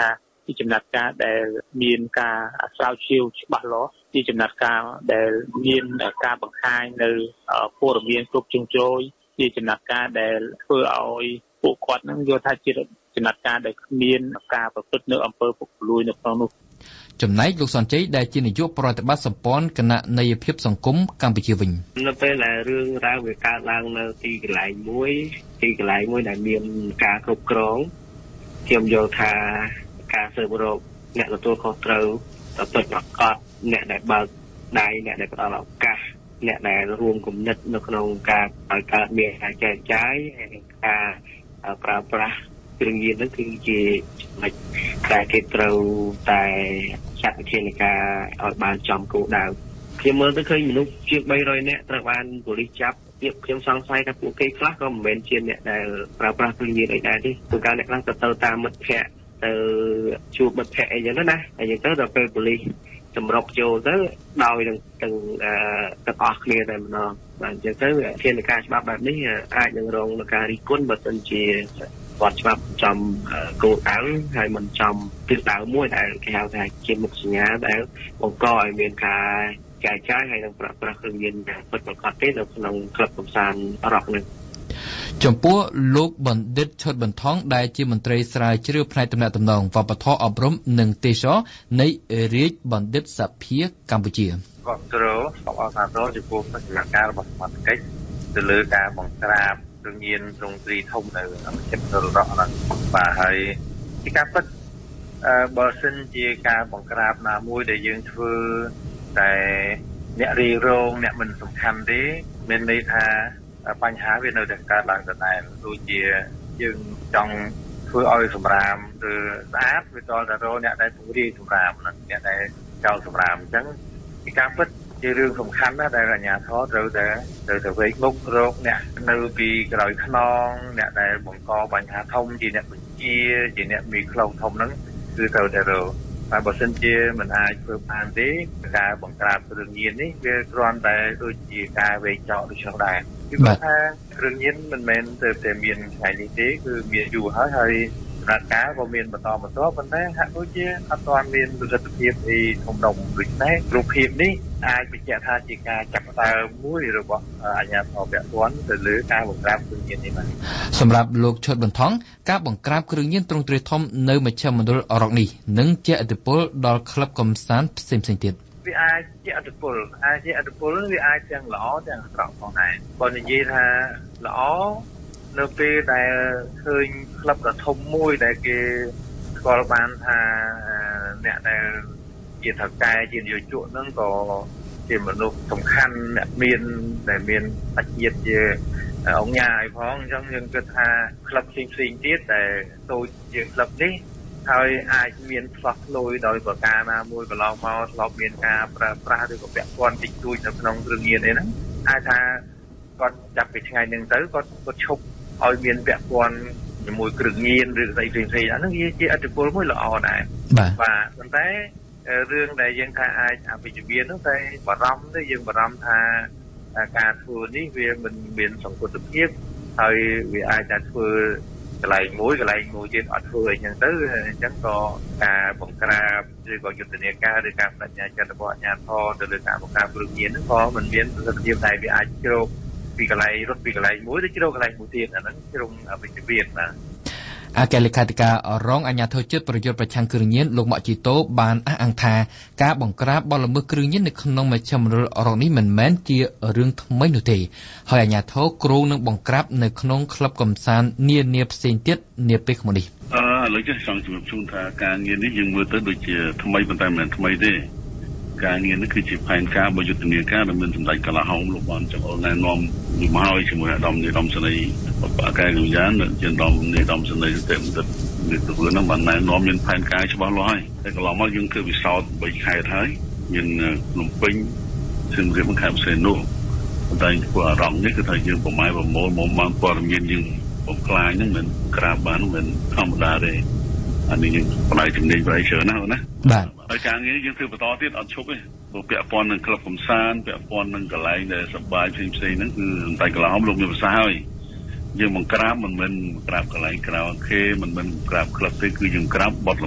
ជាចំណាត់ការដែលមានការស្រាវជ្រាវច្បាស់លាស់ជាចំណាត់ការដែលមានការបង្ហាញនៅព័ត៌មានគ្រប់ជ្រុងជ្រោយជាចំណាត់ការដែលធ្វើឲ្យពួកគាត់នឹងយល់ថាជាចំណាត់ការដែលគ្មានការប្រព្រឹត្តនៅអំពើពុករលួយនៅក្នុងនោះចំណែកលោកសនជ័យដែលជានាយកប្រតិបត្តិសម្ព័ន្ធគណៈន័យភាពសង្គមកម្ពុជាវិញនៅពេលដែលរឿងរ៉ាវវាកើតឡើងនៅទីកន្លែងមួយទីកន្លែងមួយដែលមានការគ្រប់គ្រងខ្ញុំយល់ថាការស៊ើបអរអ្នកទទួលខុសត្រូវទៅពិតប្រាកដអ្នកដែលបើកដៃអ្នកដែលផ្ដល់ឱកាសអ្នកដែលរួមគំនិតនៅក្នុងការឲ្យកើតមានការចែកចាយហើយនិងការប្រើប្រាស់គ្រឿងញៀននោះគឺជាចំណុចដែលគេត្រូវតែចាត់វិធានការឲ្យបានចំគោលដៅខ្ញុំមើលទៅឃើញមនុស្សជាងបីរយនាក់ត្រូវបានប៉ូលីសចាប់ទៀតខ្ញុំសង្ស័យថាពួកគេខ្លះក៏មិនមែនជាអ្នកដែលប្រើប្រាស់គ្រឿងញៀនអីដែរទេព្រោះការអ្នកខ្លះទៅទៅតាមមិត្តភ័ក្តិទៅជួបមិត្តភ័ក្តិអីចឹងណាហើយចឹងទៅដល់ពេលប៉ូលីសសម្រុកចូលទៅដោយនឹងទាំងទាំងអស់គ្នាតែម្ដងបាទអញ្ចឹងទៅវិធានការច្បាប់បែបនេះអាចនឹងរងនឹងការរិះគន់បើមិនជាគាត់ច្បាប់ចំគោលដៅហើយមិនចំទិសដៅមួយដែលគេហៅថាជាមុខសញ្ញាដែលបង្កឲ្យមានការចែកចាយហើយនឹងប្រាក់ប្រាស់គ្រឿងញៀនយ៉ាងពិតប្រាកដទេនៅក្នុងក្លឹបកំសាន្តរ៉ុកនេះចំពោះលោកបណ្ឌិតឈុតបន្ថងដែលជាមន្ត្រីស្រាវជ្រាវផ្នែកទំនាក់ទំនងវប្បធម៌អប់រំនិងទេសចរនៃរាជបណ្ឌិតសភាកម្ពុជាគ្រប់គ្រងអបអរសាទរចំពោះកិច្ចសហការរបស់សមាជិកទៅលើការបង្ក្រាបគ្រឿងញៀនទ្រង់ទ្រីធំនៅជិតររកហ្នឹងបាទហើយជាការពិតបើសិនជាការបង្ក្រាបណាមួយដែលយើងធ្វើតែអ្នករីរងអ្នកមិនសំខាន់ទេមានន័យថាបញ្ហាវានៅតែកើតឡើងដដែលដូចជាយើងចង់ធ្វើឲ្យសម្រាមឬស្អាតវាតតែរកអ្នកដែលពង្រាយសម្រាមហ្នឹងអ្នកដែលចោលសម្រាមអញ្ចឹងពីការពិតជារឿងសំខាន់ណាស់ដែលអាជ្ញាធរត្រូវតែត្រូវតែវេកមុខរកអ្នកនៅពីក្រោយខ្នងអ្នកដែលបង្កបញ្ហាធំជាអ្នកបញ្ជាជាអ្នកមីក្លងធំហ្នឹងគឺត្រូវតែរកតែបើសិនជាមិនអាចធ្វើបានទេការបង្ក្រាបគ្រឿងញៀននេះវាគ្រាន់តែដូចជាការវេកចោលដូចនោះដែរគឺថាគ្រឿងញៀនមិនមែនទៅតែមានថ្ងៃនេះទេគឺមានយូរហើយហើយដំណើរការក៏មានបន្តបន្តប៉ុន្តែហាក់ដូចជាអត់ទាន់មានប្រសិទ្ធភាពអីធំដុំដូចនេះរូបភាពនេះអាចបញ្ជាក់ថាជាការចាប់ផ្ដើមមួយរបស់អាជ្ញាធរពាក់ព័ន្ធទៅលើការបង្ក្រាបគ្រឿងញៀននេះបាទសម្រាប់លោកឈុតបន្ថងការបង្ក្រាបគ្រឿងញៀនទ្រង់ទ្រាយធំនៅមជ្ឈមណ្ឌលរ៉ុកនេះនឹងជះឥទ្ធិពលដល់ក្លឹបកំសាន្តផ្សេងៗទៀតវាអាចជាឥទ្ធិពលអាចជាឥទ្ធិពលវាអាចទាំងល្អទាំងអាក្រក់ផងដែរបើនិយាយថាល្អនៅពេលដែលឃើញក្លឹបដ៏ធំមួយដែលគេស្គាល់បានថាអ្នកដែលជាថៅកែជានាយកជក់ហ្នឹងក៏ជាមនុស្សសំខាន់អ្នកមានដែលមានអត្តញាតិជាអង្គញាឲ្យផងអញ្ចឹងយើងគិតថាក្លឹបផ្សេងផ្សេងទៀតដែលដូចជាក្លឹបនេះហើយអាចមានផ្សោះផ្លួយដោយប្រការណាមួយកន្លងមកធ្លាប់មានការប្រើប្រាស់ឬក៏ពាក់ព័ន្ធតិចតួចនៅក្នុងគ្រឿងញៀនអីហ្នឹងអាចថាគាត់ចាប់ពីថ្ងៃហ្នឹងទៅគាត់គាត់ឈប់ឲ្យមានពាក់ព័ន្ធជាមួយគ្រឿងញៀនឬស្អីផ្សេងផ្សេងអាហ្នឹងវាជាឥទ្ធិពលមួយល្អដែរបាទបាទប៉ុន្តែរឿងដែលយើងថាអាចអវិជ្ជមាននោះតែបារម្ភទៅយើងបារម្ភថាការធ្វើនេះវាមិនមានសង្គមភាពហើយវាអាចតែធ្វើកន្លែងមួយកន្លែងមួយទៀតអត់ធ្វើអីចឹងទៅអញ្ចឹងក៏ការបង្ក្រាបឬក៏យុទ្ធនាការឬការបដិញ្ញាចិត្តរបស់អាជ្ញាធរទៅលើការបង្ក្រាបគ្រឿងញៀនហ្នឹងក៏មិនមានប្រសិទ្ធភាពដែរវាអាចជ្រោកពីកន្លែងរត់ពីកន្លែងមួយទៅជ្រោកកន្លែងមួយទៀតអាហ្នឹងជ្រុងអវិជ្ជមានបាទអគ្គលេខាធិការរងអាជ្ញាធរជាតិប្រយុទ្ធប្រឆាំងគ្រឿងញៀនលោកម៉ាក់ជីតូបានអះអាងថាការបង្ក្រាបបទល្មើសគ្រឿងញៀននៅក្នុងមជ្ឈមណ្ឌលរងនេះមិនមែនជារឿងថ្មីនោះទេហើយអាជ្ញាធរគ្រោងនឹងបង្ក្រាបនៅក្នុងក្លឹបកំសាន្តនានាផ្សេងទៀតនាពេលខាងមុខនេះអឺឥឡូវចេះចង់ជម្រាបជូនថាការងារនេះយើងមើលទៅដូចជាថ្មីប៉ុន្តែមិនមែនថ្មីទេការងារនេះគឺជាផែនការរបស់យុទ្ធនាការដែលមានសម្ដេចកលាហោមលោកបានចង្អុលណែនាំពីមកហើយជាមួយអាដាមនាយឧត្តមសេនីយ៍បកកាយកម្ពុជាជាឧត្តមនាយឧត្តមសេនីយ៍ទៅទៅទៅធ្វើនឹងបានណែនាំមានផែនការច្បាស់លាស់ហើយតែកន្លងមកយើងធ្វើវិសោធន៍បីខែហើយមានភ្នំពេញសៀមរាបខេត្តផ្សេងនោះតែពួកអារម្មណ៍នេះគឺថាយើងប្រម៉ែប្រមូលមកបានព័ត៌មានយើងបំផ្លាញហ្នឹងមិនក្រាបបានមិនធម្មតាទេអានេះយើងផ្នែកជំនាញប្រៃច្រើនណាស់ណាបាទហើយការងារយើងធ្វើបន្តទៀតអត់ឈប់ទេព្រោះពាក់ព័ន្ធនឹងក្លឹបកំសាន្តពាក់ព័ន្ធនឹងកន្លែងដែលសប្បាយផ្សេងផ្សេងហ្នឹងគឺតែកន្លងលោកមានប្រសាសន៍ហើយយើងបង្ក្រាបមិនមែនក្រាបកន្លែងក្រៅខេមិនមែនក្រាបក្លឹបទេគឺយើងក្រាបបទល្មើស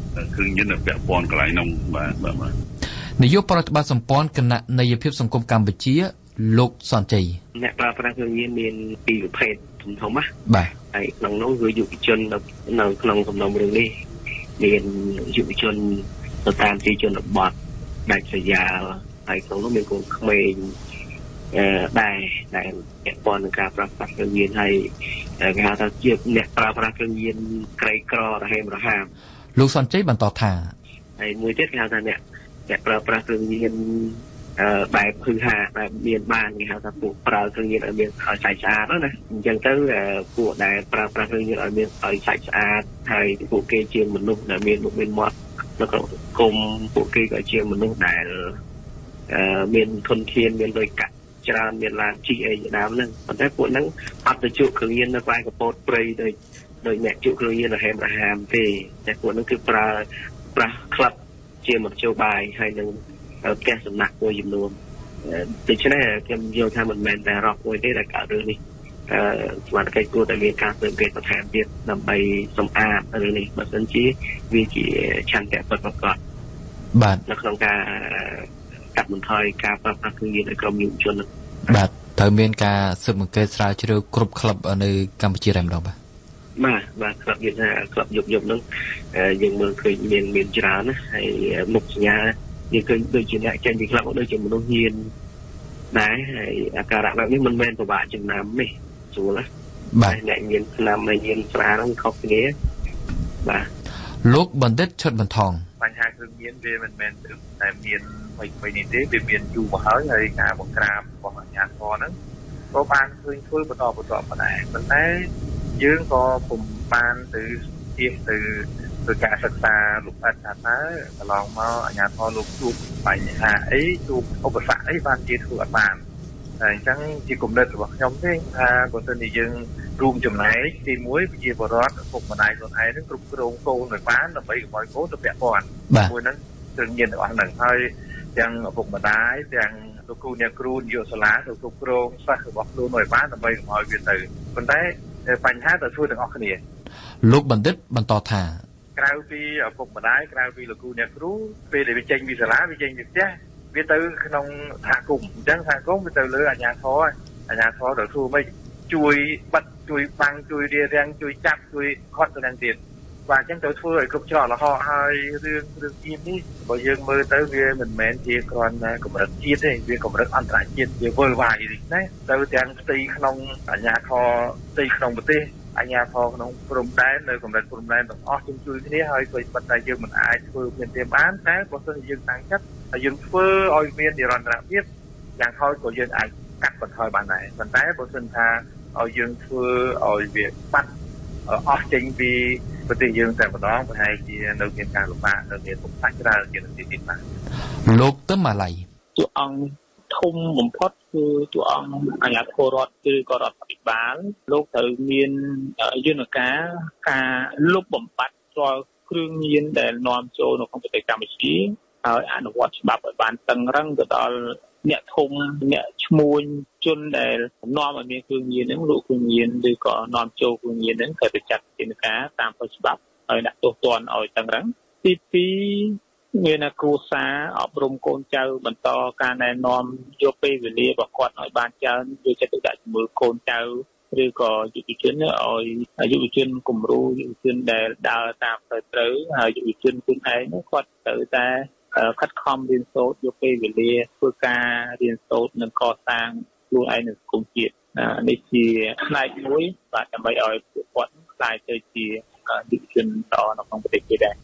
គ្រឿងញៀននៅពាក់ព័ន្ធកន្លែងនោះបាទបាទនាយកប្រតិបត្តិសម្ព័ន្ធគណៈនយោបាយសង្គមកម្ពុជាលោកសនជ័យអ្នកប្រើប្រាស់គ្រឿងញៀនមានពីរប្រភេទធំធំណាបាទហើយក្នុងនោះគឺយុវជននៅក្នុងសំណុំរឿងនេះមានយុវជនទៅតាមទីជនបទដាច់ស្រយាលហើយក្នុងនោះមានកូនក្មេងអឺដែរដែលពាក់ព័ន្ធនឹងការប្រើប្រាស់គ្រឿងញៀនហើយគេហៅថាជាអ្នកប្រើប្រាស់គ្រឿងញៀនក្រីក្ររហេមរហាមលោកសនជ័យបន្តថាហើយមួយទៀតគេហៅថាអ្នកអ្នកប្រើប្រាស់គ្រឿងញៀនអឺបែបភឺហាបែបមានបានគេហៅថាពួកប្រើគ្រឿងញៀនឲ្យមានឲ្យសាច់ស្អាតណាអញ្ចឹងទៅពួកដែលប្រើប្រាស់គ្រឿងញៀនឲ្យមានឲ្យសាច់ស្អាតហើយពួកគេជាមនុស្សដែលមានមុខមានមាត់នៅក្នុងសង្គមពួកគេក៏ជាមនុស្សដែលអឺមានធនធានមានលុយកាក់ច្រើនមានឡានជិះអីជាដើមហ្នឹងប៉ុន្តែពួកហ្នឹងអត់ទៅជួបគ្រឿងញៀននៅក្បែរកពតព្រៃដោយដោយអ្នកជួបគ្រឿងញៀនរហេមរហាមទេតែពួកហ្នឹងគឺប្រើប្រាស់ក្លឹបជាមធ្យោបាយហើយនឹងផ្ទះសំណាក់មួយចំនួនដូច្នេះខ្ញុំយល់ថាមិនមែនតែរកមួយទេដែលកើតរឿងនេះអឺស្មារតីគួរតែមានការស៊ើបអង្កេតបន្ថែមទៀតដើម្បីសម្អាតរឿងនេះបើមិនជាវាជាឆន្ទៈពិតប្រាកដបាទនៅក្នុងការកាត់បន្ថយការប្រើប្រាស់គ្រឿងញៀននៅក្រុមយុវជនបាទត្រូវមានការស៊ើបអង្កេតស្រាវជ្រាវគ្រប់ក្លឹបនៅកម្ពុជាតែម្ដងបាទបាទបាទក្លឹបយើងថាក្លឹបយុបយុបហ្នឹងយើងមើលឃើញមានមានច្រើនណាហើយមុខសញ្ញាយើងឃើញដូចជាអ្នកចេញពីក្លឹបដូចជាមនុស្សញៀនដែរហើយអាការៈបែបនេះមិនមែនពិបាកចំណាំនេះស្រួលណាបាទអ្នកញៀនឆ្នាំហើយញៀនស្រាហ្នឹងខុសគ្នាបាទលោកបណ្ឌិតឈុតបន្ថងបញ្ហាគ្រឿងញៀនវាមិនមែនតែមានអ្វីៗនេះទេវាមានយូរមកហើយហើយការបង្ក្រាបរបស់អាជ្ញាធរហ្នឹងក៏បានឃើញធ្វើបន្តបន្តមកដែរប៉ុន្តែយើងក៏ពុំបានទៅជៀសទៅធ្វើការសិក្សាលោកអត់ថាតើកន្លងមកអាជ្ញាធរលោកជួបបញ្ហាអីជួបឧបសគ្គអីបានជាធ្វើអត់បានហើយអញ្ចឹងជាគំនិតរបស់ខ្ញុំទេថាបើសិនជាយើងរួមចំណែកទីមួយជាបរិវត្តពុកម្ដាយខ្លួនឯងនឹងគ្រប់គ្រងកូនឲ្យបានដើម្បីកុំឲ្យកូនទៅពាក់ព័ន្ធមួយហ្នឹងគ្រឿងញៀនទាំងអស់ហ្នឹងហើយទាំងឪពុកម្ដាយទាំងលោកគ្រូអ្នកគ្រូនាយកសាលាទៅគ្រប់គ្រងសិស្សរបស់ខ្លួនឲ្យបានដើម្បីកុំឲ្យវាទៅប៉ុន្តែបញ្ហាទៅធ្វើទាំងអស់គ្នាលោកបណ្ឌិតបន្តថាក្រៅពីឪពុកម្ដាយក្រៅពីលោកគ្រូអ្នកគ្រូពេលដែលវាចេញពីសាលាវាចេញពីផ្ទះវាទៅក្នុងសហគមន៍អញ្ចឹងសហគមន៍វាទៅលើអាជ្ញាធរអាជ្ញាធរទៅធ្វើមិនជួយបិទជួយបាំងជួយរារាំងជួយចាប់ជួយខាត់ទៅនឹងទៀតបាទអញ្ចឹងទៅធ្វើឲ្យគ្រប់ច្រកល្ហកហើយរឿងរឿងជាតិនេះបើយើងមើលទៅវាមិនមែនជាគ្រាន់តែកម្រិតជាតិទេវាកម្រិតអន្តរជាតិវា worldwide ណាទៅទាំងផ្ទៃក្នុងអាជ្ញាធរផ្ទៃក្នុងប្រទេសអាជ្ញាធរក្នុងព្រំដែននៅកម្រិតព្រំដែនទាំងអស់ជួយគ្នាហើយក៏ប៉ុន្តែយើងមិនអាចធ្វើមានទេបានតែបើសិនជាយើងតាំងចិត្តហើយយើងធ្វើឲ្យមាននិរន្តរភាពយ៉ាងហោចក៏យើងអាចកាត់បន្ថយបានដែរប៉ុន្តែបើសិនថាឲ្យយើងធ្វើឲ្យវាបាត់អស់ចេញពីប្រទេសយើងតែម្ដងប្រហែលជានៅមានការលំបាកនៅមានបំផាច់ច្រើនជាងទីទៀតបាទលោកទឹមម៉ាឡៃតួអង្គធំបំផុតគឺតួអង្គអាជ្ញាធររដ្ឋគឺក៏រដ្ឋាភិបាលលោកត្រូវមានយន្តការការលុបបំបាត់រាល់គ្រឿងញៀនដែលនាំចូលនៅក្នុងប្រទេសកម្ពុជាហើយអនុវត្តច្បាប់ឲ្យបានតឹងរ៉ឹងទៅដល់អ្នកធំអ្នកឈ្មួញជនដែលនាំឲ្យមានគ្រឿងញៀនហ្នឹងលក់គ្រឿងញៀនឬក៏នាំចូលគ្រឿងញៀនហ្នឹងត្រូវតែចាត់វិធានការតាមផ្លូវច្បាប់ហើយដាក់ទោសទណ្ឌឲ្យតឹងរ៉ឹងទីពីរមានគ្រួសារអប់រំកូនចៅបន្តការណែនាំយកពេលវេលារបស់គាត់ឲ្យបានច្រើនយកចិត្តទុកដាក់ជាមួយកូនចៅឬក៏យុវជនឲ្យយុវជនគំរូយុវជនដែលដើរតាមផ្លូវត្រូវហើយយុវជនខ្លួនឯងនោះគាត់ត្រូវតែខិតខំរៀនសូត្រយកពេលវេលាធ្វើការរៀនសូត្រនិងកសាងខ្លួនឯងនៅសង្គមជាតិនេះជាផ្នែកមួយបាទដើម្បីឲ្យពួកគាត់ខ្លាយទៅជាយុវជនដ៏នៅក្នុងប្រទេសជាតិដែរ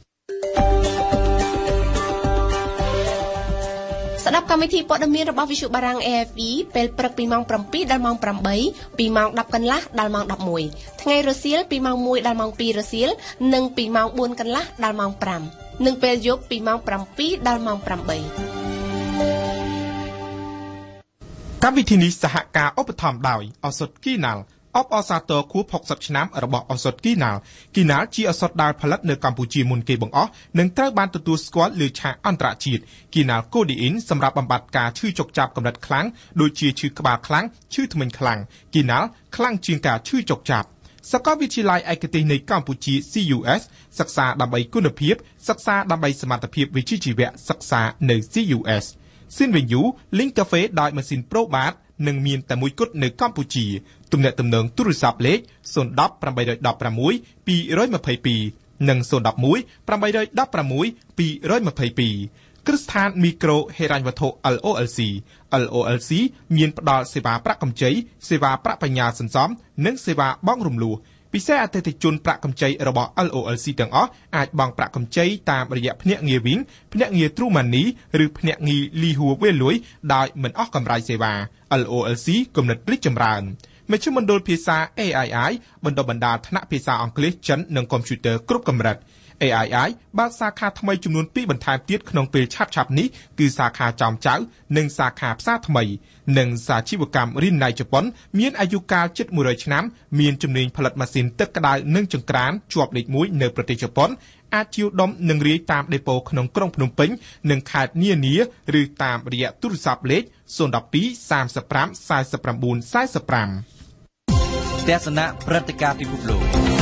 ស្ដាប់កម្មវិធីព័ត៌មានរបស់វិទ្យុបារាំង A F E ពេលព្រឹកពីម៉ោងប្រាំពីរដល់ម៉ោងប្រាំបីពីម៉ោងដប់កន្លះដល់ម៉ោងដប់មួយថ្ងៃរសៀលពីម៉ោងមួយដល់ម៉ោងពីររសៀលនិងពីម៉ោងបួនកន្លះដល់ម៉ោងប្រាំនិងពេលយប់ពីម៉ោងប្រាំពីរដល់ម៉ោងប្រាំបីកម្មវិធីនេះសហការឧបត្ថម្ភដោយឱសថគីណាល់អបអសាទរខួបហុកសិបឆ្នាំរបស់ឱសថគីណាល់គីណាល់ជាឱសថដែលផលិតនៅកម្ពុជាមុនគេបង្អស់និងត្រូវបានទទួលស្គាល់លើឆាកអន្តរជាតិគីណាល់កូឌីអ៊ីនសម្រាប់បំបត្តិការឈឺចុកចាប់កម្រិតខ្លាំងដូចជាឈឺក្បាលខ្លាំងឈឺធ្មេញខ្លាំងគីណាល់ខ្លាំងជាងការឈឺចុកចាប់សាកលវិទ្យាល័យឯកទេសនៃកម្ពុជា C U S សិក្សាដើម្បីគុណភាពសិក្សាដើម្បីសមត្ថភាពវិជ្ជាជីវៈសិក្សានៅ C U S Sinvenue Link Cafe ដោយម៉ាស៊ីន Probat នឹងមានតែមួយគត់នៅកម្ពុជាទំនាក់ទំនងទូរស័ព្ទលេខศูนย์ หนึ่ง แปด หนึ่ง หก สอง สอง ยี่ និងศูนย์ หนึ่ง หนึ่ง แปด หนึ่ง หก สอง สอง ยี่ គ្រឹះស្ថានមីក្រូហិរញ្ញវត្ថុ L O L C L O L C មានផ្ដល់សេវាប្រាក់កម្ចីសេវាប្រាក់បញ្ញាសន្សំនិងសេវាបង់រំលោះពិសេសអតិថិជនប្រាក់កម្ចីរបស់ L O L C ទាំងអស់អាចបង់ប្រាក់កម្ចីតាមរយៈភ្នាក់ងារវិញភ្នាក់ងារ True Money ឬភ្នាក់ងារ Li Hua Wei Lui ដោយមិនអស់កម្រៃសេវា L O L C គំនិតរីកចម្រើនមជ្ឈមណ្ឌលភាសា A I I បណ្ដុះបណ្ដាលថ្នាក់ភាសាអង់គ្លេសចិននិងកុំព្យូទ័រគ្រប់កម្រិតA I I បើកសាខាថ្មីចំនួនពីរបន្ថែមទៀតក្នុងពេលឆាប់ៗនេះគឺសាខាចោមចៅនិងសាខាផ្សារថ្មីនិងសាជីវកម្មរិនណៃជប៉ុនមានអាយុកាលជិតមួយរយឆ្នាំមានជំនាញផលិតម៉ាស៊ីនទឹកក្តៅនិងចង្ក្រានជាប់លេខមួយនៅប្រទេសជប៉ុនអាចជាវដុំនិងរាយតាមដេប៉ូក្នុងក្រុងភ្នំពេញនិងខេត្តនានាឬតាមរយៈទូរស័ព្ទលេខศูนย์ หนึ่ง สอง สาม ห้า สี่ เก้า สี่ ห้าទស្សនៈព្រឹត្តិការណ៍ពិភពលោក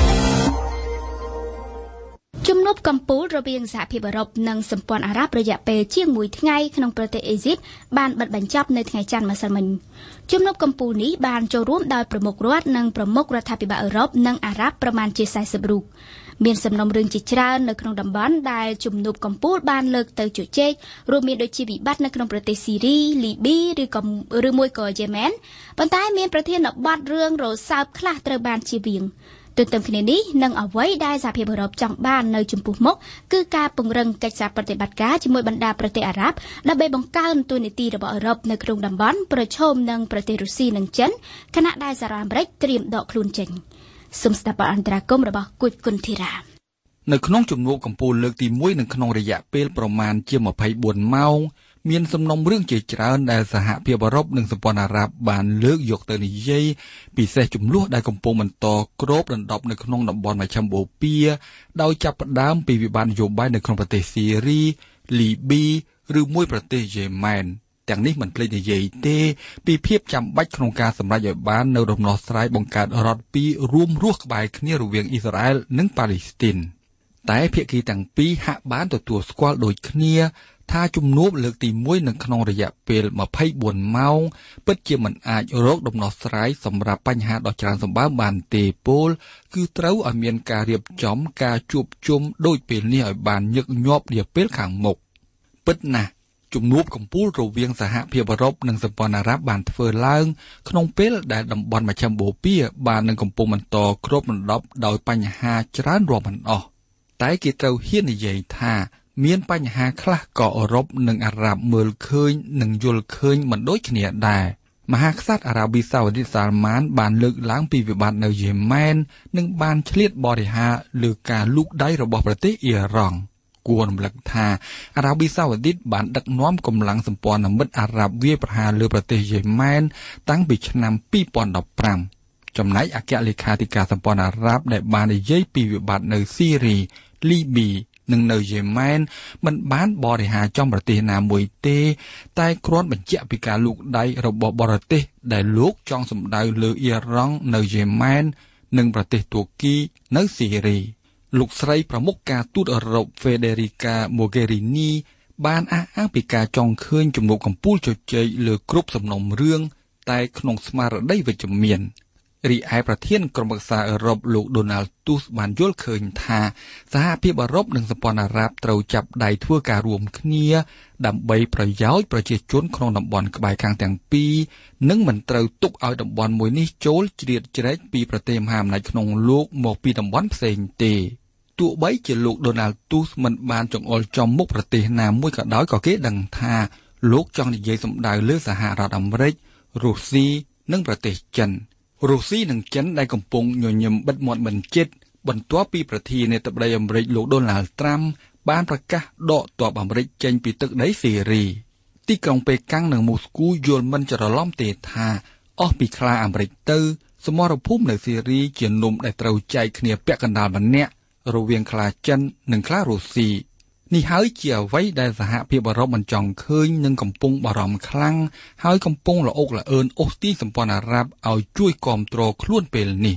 ជំនួបកំពូលរវាងសហភាពអឺរ៉ុបនិងសម្ព័ន្ធអារ៉ាប់រយៈពេលជាងមួយថ្ងៃក្នុងប្រទេសអេស៊ីបបានបិទបញ្ចប់នៅថ្ងៃច័ន្ទម្សិលមិញជំនួបកំពូលនេះបានចូលរួមដោយប្រមុខរដ្ឋនិងប្រមុខរដ្ឋាភិបាលអឺរ៉ុបនិងអារ៉ាប់ប្រមាណជាสี่สิบរូបមានសំណុំរឿងជាច្រើននៅក្នុងតំបន់ដែលជំនួបកំពូលបានលើកទៅជជែករួមមានដូចជាវិបត្តិនៅក្នុងប្រទេសស៊ីរីលីប៊ីឬក៏ឬមួយក៏យេម៉ែនប៉ុន្តែមានប្រធានបទរឿងរសើបខ្លះត្រូវបានជៀសវាងទន្ទឹមគ្នានេះនឹងអ្វីដែលសហភាពអឺរ៉ុបចង់បាននៅចំពោះមុខគឺការពង្រឹងកិច្ចសហប្រតិបត្តិការជាមួយបណ្ដាប្រទេសអារ៉ាប់ដើម្បីបង្កើនតួនាទីរបស់អឺរ៉ុបនៅក្នុងតំបន់ប្រឈមនឹងប្រទេសរុស្ស៊ីនិងចិនខណៈដែលសហរដ្ឋអាមេរិកត្រៀមដកខ្លួនចេញសូមស្ដាប់អន្តរាគមន៍របស់គូចគុនធីរ៉ានៅក្នុងជំនួបកំពូលលើកទីមួយនៅក្នុងរយៈពេលប្រមាណជាยี่สิบสี่ម៉ោងមានសំណុំរឿងជាច្រើនដែលសហភាពអឺរ៉ុបនិងសម្ព័ន្ធអារ៉ាប់បានលើកយកទៅនិយាយពិសេសចំនួនដែលកំពុងបន្តគ្របដណ្ដប់នៅក្នុងតំបន់មជ្ឈមបូព៌ាដោយចាប់ផ្ដើមពីវិបត្តិនយោបាយនៅក្នុងប្រទេសស៊ីរីលីប៊ីឬមួយប្រទេសយេម៉ែនទាំងនេះមិនភ្លេចនិយាយទេពីភាពចាំបាច់ក្នុងការសម្រេចឲ្យបាននៅដំណោះស្រាយបង្កើតរដ្ឋពីររួមរស់ក្បែរគ្នារវាងអ៊ីស្រាអែលនិងប៉ាឡេស្ទីនតែភាគីទាំងពីរហាក់បានទទួលស្គាល់ដូចគ្នាថាជំនួបលើកទីមួយនៅក្នុងរយៈពេលยี่สิบสี่ម៉ោងពិតជាមិនអាចរកដំណោះស្រាយសម្រាប់បញ្ហាដ៏ច្រើនសម្បើមបានទេពោលគឺត្រូវឲ្យមានការរៀបចំការជួបជុំដូចពេលនេះឲ្យបានញឹកញាប់នាពេលខាងមុខពិតណាស់ជំនួបកំពូលរវាងសហភាពអឺរ៉ុបនិងសម្ព័ន្ធអារ៉ាប់បានធ្វើឡើងក្នុងពេលដែលតំបន់មជ្ឈមបូព៌ាបាននឹងកំពុងបន្តគ្របដណ្ដប់ដោយបញ្ហាច្រើនរាប់មិនអស់តែគេត្រូវហ៊ាននិយាយថាមានបញ្ហាខ្លះក៏អឺរ៉ុបនិងអារ៉ាប់មើលឃើញនិងយល់ឃើញមិនដូចគ្នាដែរមហាក្សត្រអារ៉ាប៊ីសាអូឌីតសាល់ម៉ានបានលើកឡើងពីវិបត្តិនៅយេម៉ែននិងបានឆ្លៀតបរិហារលើការលូកដៃរបស់ប្រទេសអ៊ីរ៉ង់គួររំលឹកថាអារ៉ាប៊ីសាអូឌីតបានដឹកនាំកម្លាំងសម្ព័ន្ធមិត្តអារ៉ាប់វាយប្រហារលើប្រទេសយេម៉ែនតាំងពីឆ្នាំពីរពាន់ដប់ប្រាំចំណែកអគ្គលេខាធិការសម្ព័ន្ធអារ៉ាប់ដែលបាននិយាយពីវិបត្តិនៅស៊ីរីលីប៊ីនិងនៅយេម៉ែនមិនបានបរិហារចំប្រទេសណាមួយទេតែគ្រាន់បញ្ជាក់ពីការលូកដៃរបស់បរទេសដែលលោកចង់សម្ដៅលើអ៊ីរ៉ង់នៅយេម៉ែននិងប្រទេសទួរគីនៅស៊ីរីលោកស្រីប្រមុខការទូតអឺរ៉ុប Federica Mogherini បានអះអាងពីការចង់ឃើញជំនួបកំពូលជជែកលើគ្រប់សំណុំរឿងតែក្នុងស្មារតីវិជ្ជមានរីឯប្រធានក្រុមប្រឹក្សាអឺរ៉ុបលោក Donald Tusk បានយល់ឃើញថាសហភាពអឺរ៉ុបនិងសម្ព័ន្ធអារ៉ាប់ត្រូវចាប់ដៃធ្វើការរួមគ្នាដើម្បីប្រយោជន៍ប្រជាជនក្នុងតំបន់ក្បែរខាងទាំងពីរនិងមិនត្រូវទុកឲ្យតំបន់មួយនេះចូលជ្រៀតជ្រែកពីប្រទេសមហាអំណាចក្នុងលោកមកពីតំបន់ផ្សេងទេទោះបីជាលោក Donald Tusk មិនបានចង្អុលចំមុខប្រទេសណាមួយក៏ដោយក៏គេដឹងថាលោកចង់និយាយសម្ដៅលើសហរដ្ឋអាមេរិករុស្ស៊ីនិងប្រទេសចិនរុស្ស៊ីនិងចិនដែលកំពុងញញឹមបិទមាត់មិនជិតបន្ទាប់ពីប្រធានាធិបតីអាមេរិកលោក Donald Trump បានប្រកាសដកទ័ពអាមេរិកចេញពីទឹកដីស៊ីរីទីក្រុងប៉េកាំងនិងមូស្គូយល់មិនច្រឡំទេថាអស់ពីខ្លាអាមេរិកទៅសមរភូមិនៅស៊ីរីជានំដែលត្រូវចែកគ្នាពាក់កណ្ដាលម្នាក់រវាងខ្លាចិននិងខ្លារុស្ស៊ីនេះហើយជាអ្វីដែលសហភាពអឺរ៉ុបមិនចង់ឃើញនិងកំពុងបារម្ភខ្លាំងហើយកំពុងល្អុកល្អឿនអូសទាញសម្ព័ន្ធអារ៉ាប់ឲ្យជួយគាំទ្រខ្លួនពេលនេះ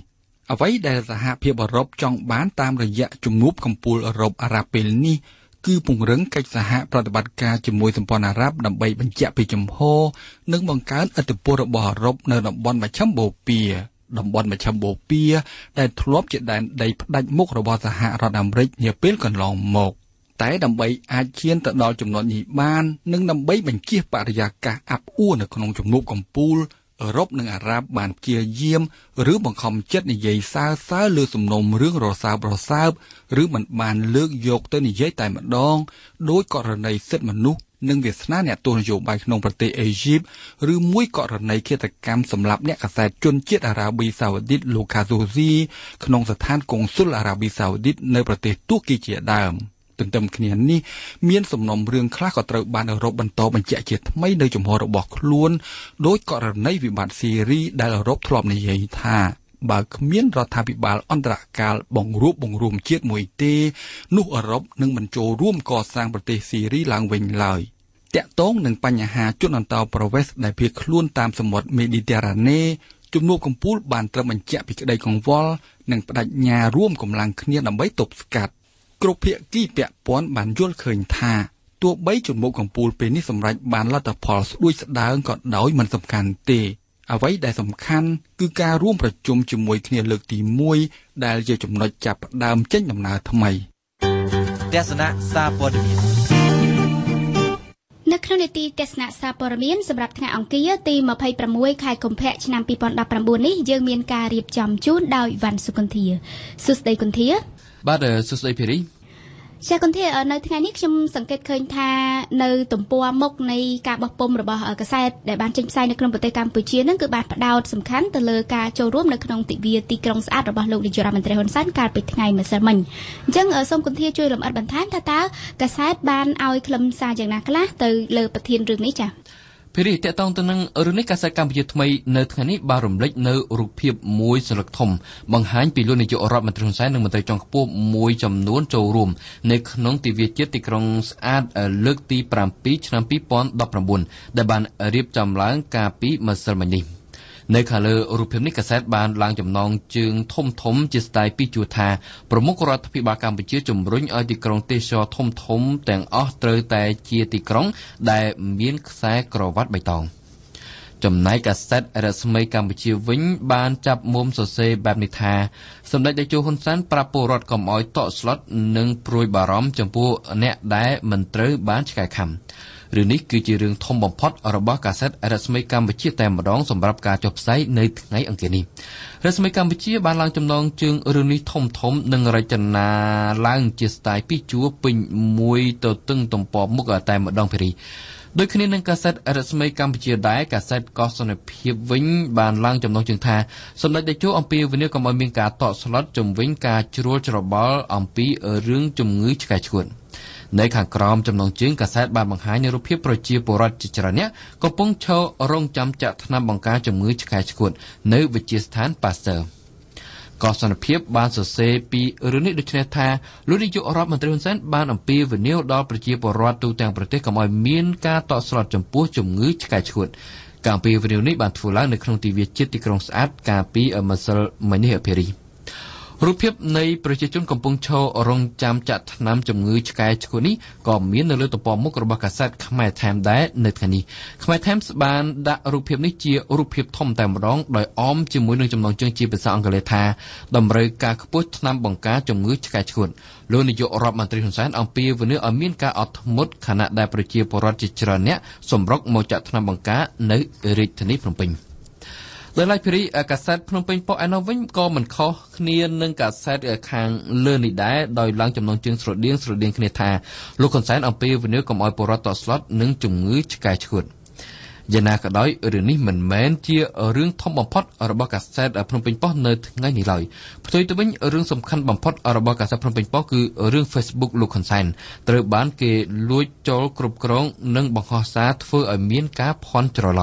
អ្វីដែលសហភាពអឺរ៉ុបចង់បានតាមរយៈជំនួបកម្ពុជាអឺរ៉ុបអារ៉ាប់ពេលនេះគឺពង្រឹងកិច្ចសហប្រតិបត្តិការជាមួយសម្ព័ន្ធអារ៉ាប់ដើម្បីបញ្ជាក់ពីជំហរនិងបង្កើនឥទ្ធិពលរបស់អឺរ៉ុបនៅតំបន់មជ្ឈមបូព៌ាតំបន់មជ្ឈមបូព៌ាដែលធ្លាប់ជាដែនដីផ្ដាច់មុខរបស់សហរដ្ឋអាមេរិកនាពេលកន្លងមកតែដើម្បីអាចឈានទៅដល់ចំណុចនេះបាននិងដើម្បីបញ្ជៀសបរិយាកាសអាប់អួរនៅក្នុងជំនួបកម្ពុជាអឺរ៉ុបនិងអារ៉ាប់បានព្យាយាមឬបង្ខំចិត្តនិយាយសើសើរលើសំណុំរឿងរសើបរសើបឬមិនបានលើកយកទៅនិយាយតែម្ដងដោយករណីសិទ្ធិមនុស្សនិងវាសនាអ្នកទស្សនយោបាយក្នុងប្រទេសអេស៊ីបឬមួយករណីឃាតកម្មសម្រាប់អ្នកកាសែតជនជាតិអារ៉ាប៊ីសាអូឌីតលោកខាសូស៊ីក្នុងស្ថានកុងស៊ុលអារ៉ាប៊ីសាអូឌីតនៅប្រទេសទួរគីជាដើមទន្ទឹមគ្នានេះមានសំណុំរឿងខ្លះក៏ត្រូវបានអឺរ៉ុបបន្តបញ្ជាក់ជាថ្មីនៅជំហររបស់ខ្លួនដោយករណីវិបត្តិស៊ីរីដែលអឺរ៉ុបធ្លាប់និយាយថាបើគ្មានរដ្ឋាភិបាលអន្តរកាលបង្រួបបង្រួមជាតិមួយទេនោះអឺរ៉ុបនឹងមិនចូលរួមកសាងប្រទេសស៊ីរីឡើងវិញឡើយតាក់ទងនឹងបញ្ហាជនអន្តោប្រវេសន៍ដែលភៀសខ្លួនតាមសមុទ្រមេឌីទែរ៉ាណេជំនួបកម្ពុជាបានត្រឹមបញ្ជាក់ពីក្តីកង្វល់និងបដិញ្ញារួមកម្លាំងគ្នាដើម្បីទប់ស្កាត់គ្រប់ភាគីពាក់ព័ន្ធបានយល់ឃើញថាទោះបីជំនួបកម្ពុជាពេលនេះសម្រេចបានលទ្ធផលស្ដួយស្ដើងក៏ដោយមិនសំខាន់ទេអ្វីដែលសំខាន់គឺការរួមប្រជុំជាមួយគ្នាលើកទីមួយដែលជាចំណុចចាប់ផ្ដើមចេញដំណើរថ្មីទស្សនៈសារព័ត៌មាននៅក្នុងនីតិទស្សនៈសារព័ត៌មានសម្រាប់ថ្ងៃអង្គារទីម្ភៃប្រាំមួយខែកុម្ភៈឆ្នាំពីរពាន់ដប់ប្រាំបួននេះយើងមានការរៀបចំជូនដោយវ៉ាន់សុគន្ធាសួស្ដីគន្ធាបាទសួស្ដីភីរីចាគន្ធានៅថ្ងៃនេះខ្ញុំសង្កេតឃើញថានៅទំព័រមុខនៃការបោះពុម្ពរបស់កាសែតដែលបានចេញផ្សាយនៅក្នុងប្រទេសកម្ពុជានឹងគឺបានផ្ដោតសំខាន់ទៅលើការចូលរួមនៅក្នុងទិវាទីក្រុងស្អាតរបស់លោកនាយករដ្ឋមន្ត្រីហ៊ុនសែនកាលពីថ្ងៃម្សិលមិញអញ្ចឹងសូមគន្ធាជួយលម្អិតបន្ថែមថាតើកាសែតបានឲ្យខ្លឹមសារយ៉ាងណាខ្លះទៅលើប្រធានរឿងនេះចាភីរីតកតងទៅនឹងរឿងនេះកាសែតកម្ពុជាថ្មីនៅថ្ងៃនេះបានរំលេចនៅរូបភាពមួយសន្លឹកធំបង្ហាញពីលោកនាយករដ្ឋមន្ត្រីហ៊ុនសែននិងមន្ត្រីជាន់ខ្ពស់មួយចំនួនចូលរួមនៅក្នុងទិវាជាតិទីក្រុងស្អាតលើកទីប្រាំពីរឆ្នាំពីរពាន់ដប់ប្រាំបួនដែលបានរៀបចំឡើងកាលពីម្សិលមិញនេះនៅខាងលើរូបភាពនេះកាសែតបានឡើងចំណងជើងធំធំជាស្ទាយពីជួរថាប្រមុខរដ្ឋាភិបាលកម្ពុជាជំរុញឲ្យទីក្រុងទេសចរធំធំទាំងអស់ត្រូវតែជាទីក្រុងដែលមានខ្សែក្រវ៉ាត់បៃតងចំណែកកាសែតរស្មីកម្ពុជាវិញបានចាប់មុំសរសេរបែបនេះថាសម្ដេចតេជោហ៊ុនសែនប្រាប់ពលរដ្ឋកុំឲ្យតក់ស្លុតនិងព្រួយបារម្ភចំពោះអ្នកដែលមិនត្រូវបានឆ្កែខំរឿងនេះគឺជារឿងធំបំផុតរបស់កាសែតរស្មីកម្ពុជាតែម្ដងសម្រាប់ការចុះផ្សាយនៅថ្ងៃអង្គារនេះរស្មីកម្ពុជាបានឡើងចំណងជើងរឿងនេះធំធំនិងរចនាឡើងជាស្ទាយពីជួរពេញមួយទៅទឹងទំព័រមុខតែម្ដងភារីដូចគ្នានឹងកាសែតរស្មីកម្ពុជាដែរកាសែតកសនភាពវិញបានឡើងចំណងជើងថាសម្ដេចតេជោអំពីវិនិយោគកុំឲ្យមានការតក់ស្លុតជំវិញការជ្រួលច្របល់អំពីរឿងជំងឺឆ្កែឆ្កួតនៅខាងក្រោមចំណងជើងកាសែតបានបង្ហាញនូវរូបភាពប្រជាពលរដ្ឋជាច្រើនអ្នកកំពុងឈររងចាំចាក់ថ្នាំបង្ការជំងឺឆ្កែឆ្កួតនៅវិទ្យាស្ថានប៉ាស្ទ័រកសនភាពបានសរសេរពីរឿងនេះដូចនេះថាលោកនាយករដ្ឋមន្ត្រីហ៊ុនសែនបានអំពាវនាវដល់ប្រជាពលរដ្ឋទូទាំងប្រទេសកុំឲ្យមានការតក់ស្លុតចំពោះជំងឺឆ្កែឆ្កួតការអំពាវនាវនេះបានធ្វើឡើងនៅក្នុងទិវាជាតិទីក្រុងស្អាតកាលពីម្សិលមិញនេះភារីរូបភាពនៃប្រជាជនកំពុងឈររងចាំចាក់ថ្នាំជំងឺឆ្កែឆ្កួតនេះក៏មាននៅលើទំព័រមុខរបស់កាសែតខ្មែរ Times ដែរនៅថ្ងៃនេះខ្មែរ Times បានដាក់រូបភាពនេះជារូបភាពធំតែម្ដងដោយអមជាមួយនឹងចំណងជើងជាភាសាអង់គ្លេសថាតម្រូវការខ្ពស់ថ្នាំបង្ការជំងឺឆ្កែឆ្កួតលោកនាយករដ្ឋមន្ត្រីហ៊ុនសែនអំពាវនាវឲ្យមានការអត់ធ្មត់ខណៈដែលប្រជាពលរដ្ឋជាច្រើនអ្នកសម្រុកមកចាក់ថ្នាំបង្ការនៅរាជធានីភ្នំពេញដោយឡែកភារីកាសែតភ្នំពេញប៉ុស្តិ៍ឯណោះវិញក៏មិនខុសគ្នានឹងកាសែតខាងលើនេះដែរដោយឡើងចំណងជើងស្រដៀងស្រដៀងគ្នាថាលោកហ៊ុនសែនអំពាវនាវកុំឲ្យពលរដ្ឋតក់ស្លុតនឹងជំងឺឆ្កែឆ្កួតយ៉ាងណាក៏ដោយរឿងនេះមិនមែនជារឿងធំបំផុតរបស់កាសែតភ្នំពេញប៉ុស្តិ៍នៅថ្ងៃនេះឡើយផ្ទុយទៅវិញរឿងសំខាន់បំផុតរបស់កាសែតភ្នំពេញប៉ុស្តិ៍គឺរឿង Facebook លោកហ៊ុនសែនត្រូវបានគេលួចចូលគ្រប់គ្រងនិងបង្ហោះសារធ្វើឲ្យមានការភ័ន្តច្រឡំ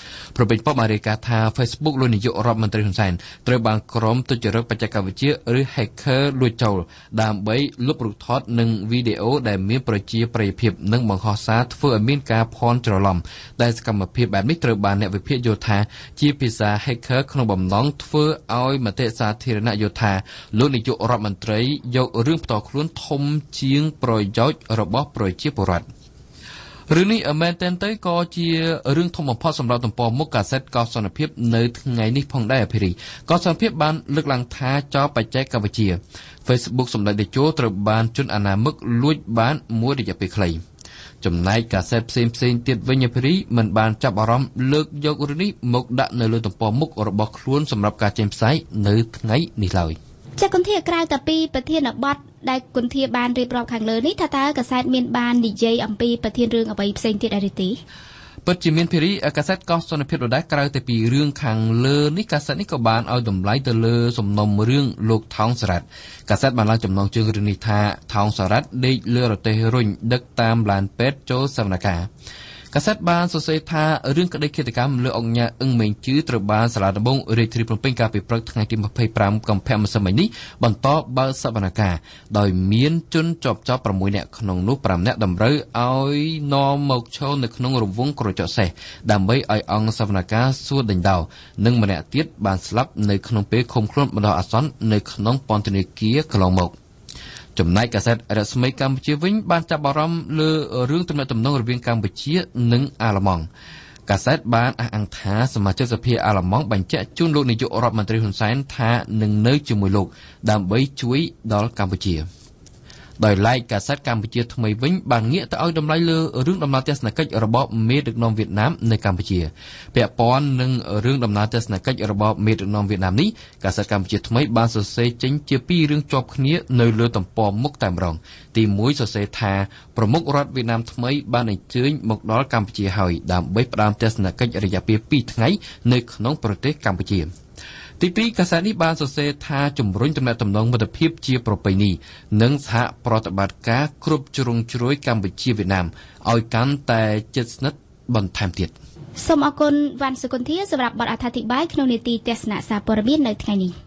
ប្រពៃបបរាយការណ៍ថា Facebook លោកនាយករដ្ឋមន្ត្រីហ៊ុនសែនត្រូវបានក្រុមទុច្ចរិតបច្ចេកវិទ្យាឬ hacker លួចចូលដើម្បីលុបរូបថតនិងវីដេអូដែលមានប្រជាប្រិយភាពនិងបង្ហោះសារធ្វើឲ្យមានការភ័ន្តច្រឡំដែលសកម្មភាពបែបនេះត្រូវបានអ្នកវិភាគយល់ថាជាភាសា hacker ក្នុងបំណងធ្វើឲ្យមតិសាធារណៈយល់ថាលោកនាយករដ្ឋមន្ត្រីយករឿងផ្ទាល់ខ្លួនធំជាងប្រយោជន៍របស់ប្រជាពលរដ្ឋរឿងនេះមែនទែនទៅក៏ជារឿងធំបំផុតសម្រាប់ទំព័រមុខកាសែតកោសនភាពនៅថ្ងៃនេះផងដែរអភិរីកោសនភាពបានលើកឡើងថាចោលបច្ចេកវិទ្យា Facebook សម្ដេចតេជោត្រូវបានជនអនាមិកលួចបានមួយរយៈពេលខ្លីចំណែកកាសែតផ្សេងផ្សេងទៀតវិញអភិរីមិនបានចាប់អារម្មណ៍លើកយករឿងនេះមកដាក់នៅលើទំព័រមុខរបស់ខ្លួនសម្រាប់ការចេញផ្សាយនៅថ្ងៃនេះឡើយចាក់គន្ធាក្រៅតែពីប្រធានបទដែលគន្ធាបានរៀបរាប់ខាងលើនេះថាតើកាសែតមានបាននិយាយអំពីប្រធានរឿងអ្វីផ្សេងទៀតដែរទេពិតជាមានភារីកាសែតកោសនភាពដដែលក្រៅតែពីរឿងខាងលើនេះកាសែតនេះក៏បានឲ្យតម្លៃទៅលើសំណុំរឿងលោកថោងសារ៉ាត់កាសែតបានឡើងចំណងជើងរឿងនេះថាថោងសារ៉ាត់ដេកលើរទេះរុញដឹកតាមឡានពេទ្យចូលសវនកម្មកាសែតបានសរសេរថារឿងក្តីឃាតកម្មលើអង្គញាអឹងមេងជឺត្រូវបានសាលាដំបងរាជធានីភ្នំពេញកាលពីព្រឹកថ្ងៃទីម្ភៃប្រាំកុម្ភៈម្សិលមិញនេះបន្តបើកសវនកម្មដោយមានជនជាប់ចោទប្រាំមួយនាក់ក្នុងនោះប្រាំនាក់តម្រូវឲ្យនាំមកឈរនៅក្នុងរង្វង់ក្រចកសេះដើម្បីឲ្យអង្គសវនកម្មសួរដេញដោនិងម្នាក់ទៀតបានស្លាប់នៅក្នុងពេលឃុំខ្លួនបណ្ដោះអាសន្ននៅក្នុងពន្ធនាគារកន្លងមកចំណែកកាសែតរស្មីកម្ពុជាវិញបានចាប់អារម្មណ៍លើរឿងទំនាក់ទំនងរវាងកម្ពុជានិងអាល្លឺម៉ង់កាសែតបានអះអាងថាសមាជិកសភាអាល្លឺម៉ង់បញ្ជាក់ជូនលោកនាយករដ្ឋមន្ត្រីហ៊ុនសែនថានឹងនៅជាមួយលោកដើម្បីជួយដល់កម្ពុជាដោយឡែកកាសែតកម្ពុជាថ្មីវិញបានងាកទៅឲ្យតម្លៃលើរឿងដំណើរទស្សនកិច្ចរបស់មេដឹកនាំវៀតណាមនៅកម្ពុជាពាក់ព័ន្ធនឹងរឿងដំណើរទស្សនកិច្ចរបស់មេដឹកនាំវៀតណាមនេះកាសែតកម្ពុជាថ្មីបានសរសេរចេញជាពីររឿងជាប់គ្នានៅលើទំព័រមុខតែម្ដងទីមួយសរសេរថាប្រមុខរដ្ឋវៀតណាមថ្មីបានអញ្ជើញមកដល់កម្ពុជាហើយដើម្បីផ្ដើមទស្សនកិច្ចរយៈពេលពីរថ្ងៃនៅក្នុងប្រទេសកម្ពុជាទីពីរកាសែតនេះបានសរសេរថាជំរុញទំនាក់ទំនងមិត្តភាពជាប្រពៃណីនិងសហប្រតិបត្តិការគ្រប់ជ្រុងជ្រោយកម្ពុជាវៀតណាមឲ្យកាន់តែជិតស្និទ្ធបន្ថែមទៀតសូមអរគុណវ៉ាន់សុគន្ធាសម្រាប់បទអត្ថាធិប្បាយក្នុងនីតិទស្សនៈសារព័ត៌មាននៅថ្ងៃនេះ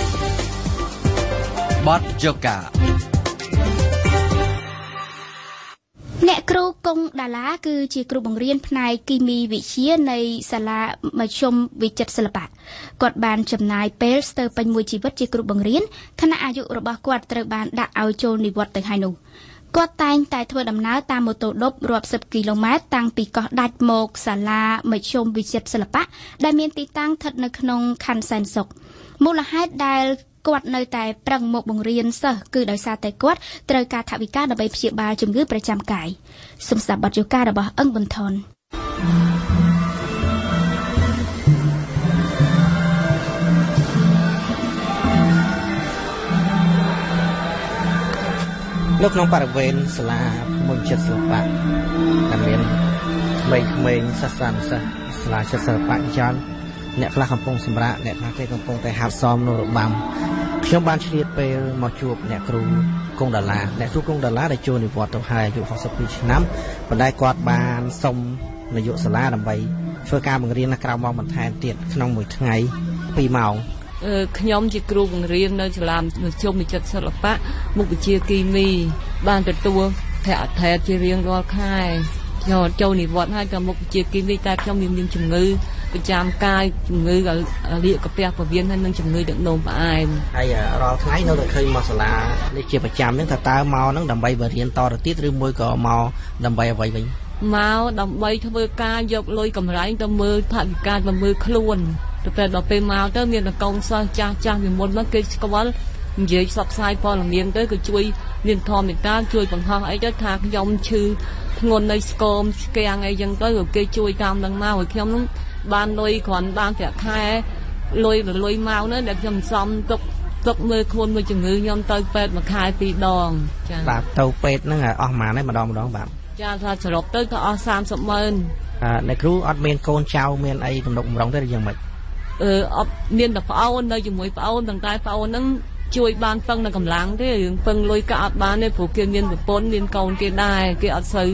បទយោកាអ្នកគ្រូកុងដាឡាគឺជាគ្រូបង្រៀនផ្នែកគីមីវិទ្យានៃសាលាមជ្ឈមវិចិត្រសិល្បៈគាត់បានចំណាយពេលស្ទើរពេញមួយជីវិតជាគ្រូបង្រៀនខណៈអាយុរបស់គាត់ត្រូវបានដាក់ឲ្យចូលនិវត្តន៍ទៅហើយនោះគាត់តែងតែធ្វើដំណើរតាមម៉ូតូឌុបរាប់សិបគីឡូម៉ែត្រតាំងពីកោះដាច់មកសាលាមជ្ឈមវិចិត្រសិល្បៈដែលមានទីតាំងស្ថិតនៅក្នុងខណ្ឌសែនសុខមូលហេតុដែលគាត់នៅតែប្រឹងមកបង្រៀនសិស្សគឺដោយសារតែគាត់ត្រូវការថវិកាដើម្បីព្យាបាលជំងឺប្រចាំកាយសូមស្ដាប់បទយោការរបស់អឹងប៊ុនថននៅក្នុងបរិវេណសាលាមុនចិត្តសិល្បៈដែលមានក្មេងៗសិស្សសានុសិស្សសាលាចិត្តសិល្បៈច្រើនអ្នកខ្លះកំពុងសម្រាកអ្នកខ្លះគេកំពុងតែហាត់សមនៅរបាំខ្ញុំបានឆ្លៀតពេលមកជួបអ្នកគ្រូកុងដាឡាអ្នកគ្រូកុងដាឡាដែលចូលនិវត្តន៍ទៅហើយអាយុហកសិបពីរឆ្នាំប៉ុន្តែគាត់បានសុំនាយកសាលាដើម្បីធ្វើការបង្រៀនក្រៅម៉ោងបន្ថែមទៀតក្នុងមួយថ្ងៃពីរម៉ោងខ្ញុំជាគ្រូបង្រៀននៅសាលាមជ្ឈមវិចិត្រសិល្បៈមុខវិជ្ជាគីមីបានទទួលប្រាក់អត្ថែជារៀងរាល់ខែខ្ញុំចូលនិវត្តន៍ហើយក៏មុខវិជ្ជាគីមីតែខ្ញុំមានជំងឺប្រចាំកាយជំងឺលាកកាពះពោះវៀនហើយនិងជំងឺទឹកនោមផ្អែមហើយរាល់ថ្ងៃនៅតែឃើញមកសាលានេះជាប្រចាំហ្នឹងថាតើមកហ្នឹងដើម្បីបរៀនតទៅទៀតឬមួយក៏មកដើម្បីអ្វីវិញមកដើម្បីធ្វើការយកលុយកម្រៃទៅមើលថវិកាទៅមើលខ្លួនទៅពេលដល់ពេលមកទៅមានតកូនសិស្សចាស់ចាស់ពីមុនមកគេស្គាល់និយាយផ្សព្វផ្សាយព័ត៌មានទៅក៏ជួយមានធម៌មេត្តាជួយបង្ហោះអីទៅថាខ្ញុំឈឺធ្ងន់នៅស្គមស្គាំងអីចឹងទៅគេជួយតាមនឹងមកឲ្យខ្ញុំនឹងបានលុយគ្រាន់បានប្រាក់ខែលុយលុយមកនោះដែលខ្ញុំសំទុកទុកមើលខ្លួនមួយជំងឺខ្ញុំទៅពេទ្យមួយខែពីរដងចា៎បាទទៅពេទ្យហ្នឹងអស់ប្រហែលហើយម្ដងម្ដងបាទចាថាសរុបទៅក៏អស់សាមសិបម៉ឺនអឺអ្នកគ្រូអត់មានកូនចៅមានអីទំនុកម្ដងទេឬយ៉ាងម៉េចអឺអត់មានតែប្អូននៅជាមួយប្អូនទាំងតែប្អូនហ្នឹងជួយបានពឹងនៅកម្លាំងទេរឿងពឹងលុយក៏អត់បានទេព្រោះគេមានប្រពន្ធមានកូនគេដែរគេអត់សូវ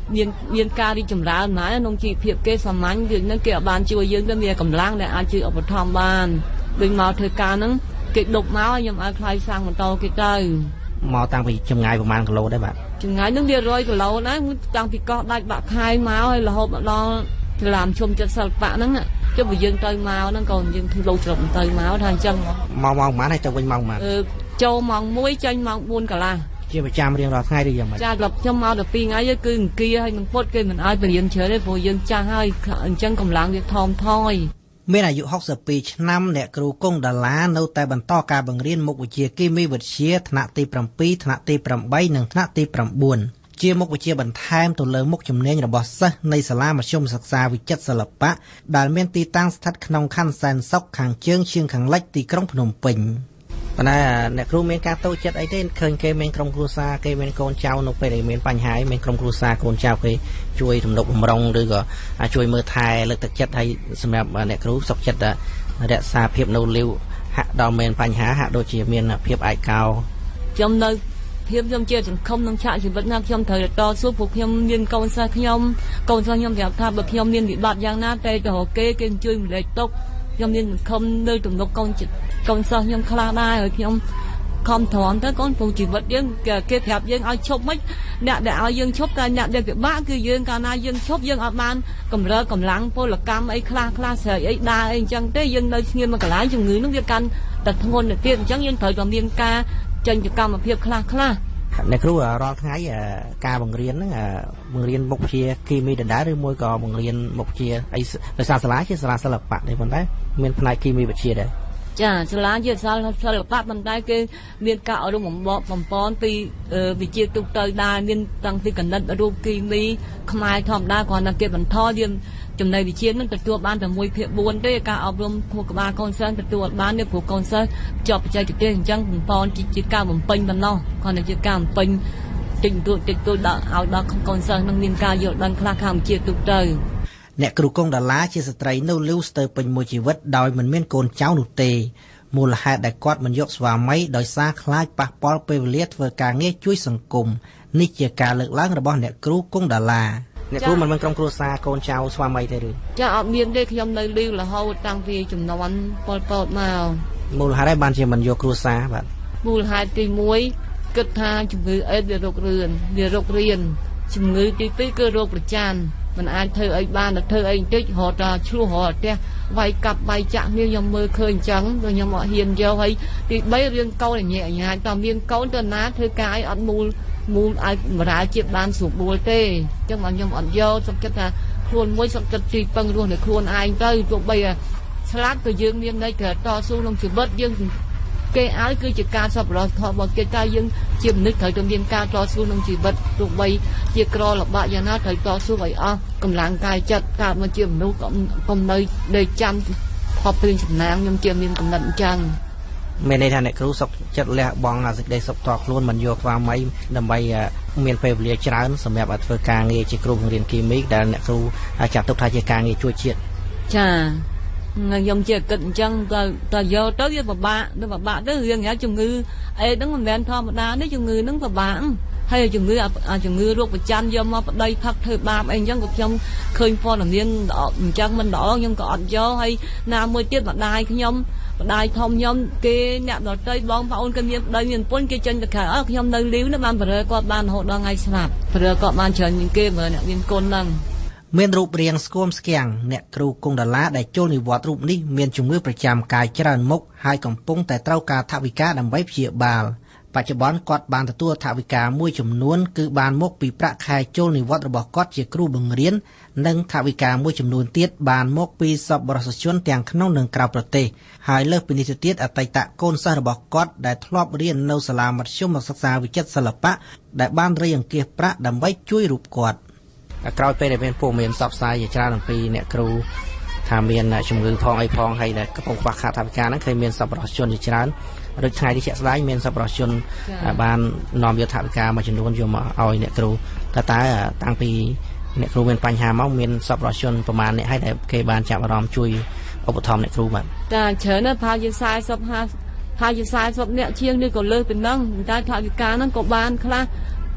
មានមានការរីកចម្រើនណាស់ក្នុងជីវភាពគេសាមញ្ញយើងនឹងគេអាចបានជួយយើងទៅមានកម្លាំងដែលអាចជួយឧបត្ថម្ភបានដូចមកធ្វើការហ្នឹងគេដុបមកខ្ញុំឲ្យខ្លាយសាំងបន្តគេទៅមកតាំងពីចម្ងាយប្រហែលគីឡូដែរបាទចម្ងាយនឹងវារយគីឡូដែរតាំងពីកោះដាច់បាក់ខាយមកហើយរហូតមកដល់ច្រឡាមជុំចិត្តសិល្បៈហ្នឹងចុះបើយើងទៅមកហ្នឹងក៏យើងធ្វើលោច្រប់ទៅមកថាអញ្ចឹងមកម៉ោងប៉ុន្មានហើយទៅវិញម៉ោងប៉ុន្មានអឺចូលម៉ោងមួយចេញម៉ោងបួនកន្លះជាប្រចាំរៀងរាល់ថ្ងៃឬយ៉ាងម៉េចចាដល់ខ្ញុំមកដល់ពីរថ្ងៃគឺអង្គាហើយនឹងពុតគេមិនឲ្យបរៀនច្រើនទេព្រោះយើងចាស់ហើយអញ្ចឹងកម្លាំងវាថមថយមានអាយុហុកសិបពីរឆ្នាំអ្នកគ្រូគង់ដាឡានៅតែបន្តការបង្រៀនមុខវិជ្ជាគីមីវិទ្យាថ្នាក់ទី7ថ្នាក់ទី8និងថ្នាក់ទី9ជាមុខវិជ្ជាបន្ថែមទៅលើមុខជំនាញរបស់សិស្សនៃសាលាមធ្យមសិក្សាវិចិត្រសិល្បៈដែលមានទីតាំងស្ថិតក្នុងខណ្ឌសែនសុខខាងជើងឈៀងខាងលិចទីក្រុងភ្នំពេញប៉ុន្តែអ្នកគ្រូមានការតូចចិត្តអីទេឃើញគេមានក្រុមគ្រួសារគេមានកូនចៅនៅពេលដែលមានបញ្ហាមានក្រុមគ្រួសារកូនចៅគេជួយទំនុកបំរុងឬក៏ជួយមើលថែលើកទឹកចិត្តឲ្យសម្រាប់អ្នកគ្រូសុខចិត្តរក្សាភាពនៅលីវហាក់ដល់មានបញ្ហាហាក់ដូចជាមានភាពឯកោខ្ញុំនៅភាពខ្ញុំជាសង្ឃឹមនឹងឆាកជីវិតណាខ្ញុំត្រូវតស៊ូព្រោះខ្ញុំមានកូនសិស្សខ្ញុំកូនសិស្សខ្ញុំប្រាប់ថាបើខ្ញុំមានវិបត្តិយ៉ាងណាតែទៅរកគេគេជួយម្លែកទុកខ្ញុំមានសង្ឃឹមនៅទំនុកកូនកូនសិស្សខ្ញុំខ្លះដែរហើយខ្ញុំខំទ្រាំទៅកូនព្រោះជីវិតយើងគេប្រាប់យើងឲ្យឈប់មិនអ្នកដែលឲ្យយើងឈប់តែអ្នកដែលពិបាកគឺយើងកាលណាយើងឈប់យើងអត់បានកម្រើកម្លាំងពលកម្មអីខ្លះខ្លះស្រែកអីដើរអីអញ្ចឹងទេយើងនៅស្ងៀមមួយកន្លែងជំងឺនឹងវាកាន់តែធ្ងន់ទៅទៀតអញ្ចឹងយើងត្រូវតែមានការចេញសកម្មភាពខ្លះខ្លះអ្នកគ្រូរាល់ថ្ងៃការបង្រៀនហ្នឹងបង្រៀនមុខវិជ្ជាគីមីដដែលឬមួយក៏បង្រៀនមុខវិជ្ជាអីដោយសារសាលាជាសាលាសិល្បៈទេប៉ុន្តែមានផ្នែកគីមីវិទ្យាដែរចាសាលាជាសាលាសិល្បៈប៉ុន្តែគេមានការអប់រំបំពន់ពីវិជ្ជាទូទៅដែរមានតាំងពីគណិតរូបគីមីខ្មែរធម្មតាគ្រាន់តែគេបន្ថយយើងចំណេះវិជ្ជានឹងទទួលបានតែមួយភាគបួនទេការអប់រំខួរក្បាលកូនសិស្សទទួលបានទេព្រោះកូនសិស្សជាប់បច្ចេកទេសអញ្ចឹងបំពន់ជាការបំពេញបំណោះគ្រាន់តែជាការបំពេញតិចតួចតិចតួចដល់ឲ្យដល់កូនសិស្សនឹងមានការយល់ដឹងខ្លះខាងវិជ្ជាទូទៅអ្នកគ្រូគង់ដាឡាជាស្ត្រីនៅលីវស្ទើរពេញមួយជីវិតដោយមិនមានកូនចៅនោះទេមូលហេតុដែលគាត់មិនយកស្វាមីដោយសារខ្លាចប៉ះពាល់ពេលវេលាធ្វើការងារជួយសង្គមនេះជាការលើកឡើងរបស់អ្នកគ្រូគង់ដាឡាអ្នកគ្រូមិនមានក្រុមគ្រួសារកូនចៅស្វាមីទេឬចាអត់មានទេខ្ញុំនៅលីវរហូតតាំងពីចំនួនពលពតមកមូលហេតុឯបានជាមិនយកគ្រួសារបាទមូលហេតុទីមួយគិតថាជំងឺអេដវារោគរឿនវារោគរៀនជំងឺទីពីរគឺរោគប្រចាំមិនអាចធ្វើអីបានទៅធ្វើអីបន្តិចរត់តែឆ្លោះរត់ផ្ទះវាយកាប់វាយចាក់គ្នាខ្ញុំមើលឃើញអញ្ចឹងក៏ខ្ញុំអត់ហ៊ានយកហើយទីបីរឿងកូនញ៉ែញ៉ាយតើមានកូនទៅណាធ្វើការឲ្យអត់មូលមូលឲ្យបរាជាបានស្រួលបួលទេអញ្ចឹងមកខ្ញុំអត់យកសុខចិត្តថាខ្លួនមួយសុខចិត្តទីពឹងរស់នៅខ្លួនឯងទៅទោះបីស្លាប់ក៏យើងមានន័យថាតស៊ូក្នុងជីវិតយើងគេឲ្យគឺជាការសប្បុរសធម៌របស់គេតែយើងជាមនុស្សត្រូវតែមានការតស៊ូក្នុងជីវិតទោះបីជាក្រលំបាកយ៉ាងណាត្រូវតស៊ូឲ្យអស់កម្លាំងកាយចិត្តកើតមកជាមនុស្សកុំនៅដេកចាំផប់ព្រៀងចំណាងខ្ញុំជាមានកំណត់អញ្ចឹងមានន័យថាអ្នកគ្រូសុខចិត្តលះបង់សេចក្តីសុខតខ្លួនមិនយកស្វាមីដើម្បីមានពេលវេលាច្រើនសម្រាប់ឲ្យធ្វើការងារជាគ្រូបង្រៀនគីមីដែលអ្នកគ្រូចាត់ទុកថាជាការងារជួយជាតិចាខ្ញុំជាគិតអញ្ចឹងទៅទៅយកទៅវាពិបាកទៅពិបាកទៅរឿងញ៉ាំជំងឺអេហ្នឹងមិនមែនធម្មតាទេជំងឺហ្នឹងពិបាកហើយជំងឺអាជំងឺរោគប្រចាំយកមកប្តីផឹកធ្វើបាបអីអញ្ចឹងក៏ខ្ញុំឃើញព័ត៌មានអញ្ចឹងមិនល្អខ្ញុំក៏អត់យកហើយណាមួយទៀតម្ដាយខ្ញុំម្ដាយធំខ្ញុំគេអ្នកដទៃបងប្អូនគេមានប្តីមានប្រពន្ធគេចេញទៅក្រៅអើខ្ញុំនៅលីវនោះបានបរើគាត់បានរហូតដល់ថ្ងៃស្លាប់បរើគាត់បានច្រើនជាងគេមើលអ្នកមានកូនហ្នឹងមានរូបរាងស្គមស្គាំងអ្នកគ្រូគង់ដាឡាដែលចូលនិវត្តន៍រូបនេះមានជំងឺប្រចាំកាយច្រើនមុខហើយកំពុងតែត្រូវការថវិកាដើម្បីព្យាបាលបច្ចុប្បន្នគាត់បានទទួលថវិកាមួយចំនួនគឺបានមកពីប្រាក់ខែចូលនិវត្តន៍របស់គាត់ជាគ្រូបង្រៀននិងថវិកាមួយចំនួនទៀតបានមកពីសប្បុរសជនទាំងក្នុងនិងក្រៅប្រទេសហើយលើសពីនេះទៅទៀតអតីតកូនសិស្សរបស់គាត់ដែលធ្លាប់រៀននៅសាលាមធ្យមសិក្សាវិចិត្រសិល្បៈដែលបានរៃអង្គាសប្រាក់ដើម្បីជួយរូបគាត់ក្រោយពេលដែលមានព័ត៌មានផ្សព្វផ្សាយជាច្រើនអំពីអ្នកគ្រូថាមានជំងឺផងអីផងហើយដែលកំពុងខ្វះខាតថវិកាហ្នឹងឃើញមានសប្បុរសជនជាច្រើនដូចថ្ងៃនេះជាក់ស្ដែងមានសប្បុរសជនបាននាំយកថវិកាមួយចំនួនយកមកឲ្យអ្នកគ្រូតែតើតាំងពីអ្នកគ្រូមានបញ្ហាមកមានសប្បុរសជនប្រមាណអ្នកហើយដែលគេបានចាប់អារម្មណ៍ជួយឧបត្ថម្ភអ្នកគ្រូបាទតែច្រើនណាស់ប្រហែលជាสี่สิบ 50ប្រហែលជាสี่สิบអ្នកជាងនេះក៏លើសពីហ្នឹងតែថវិកាហ្នឹងក៏បានខ្លះ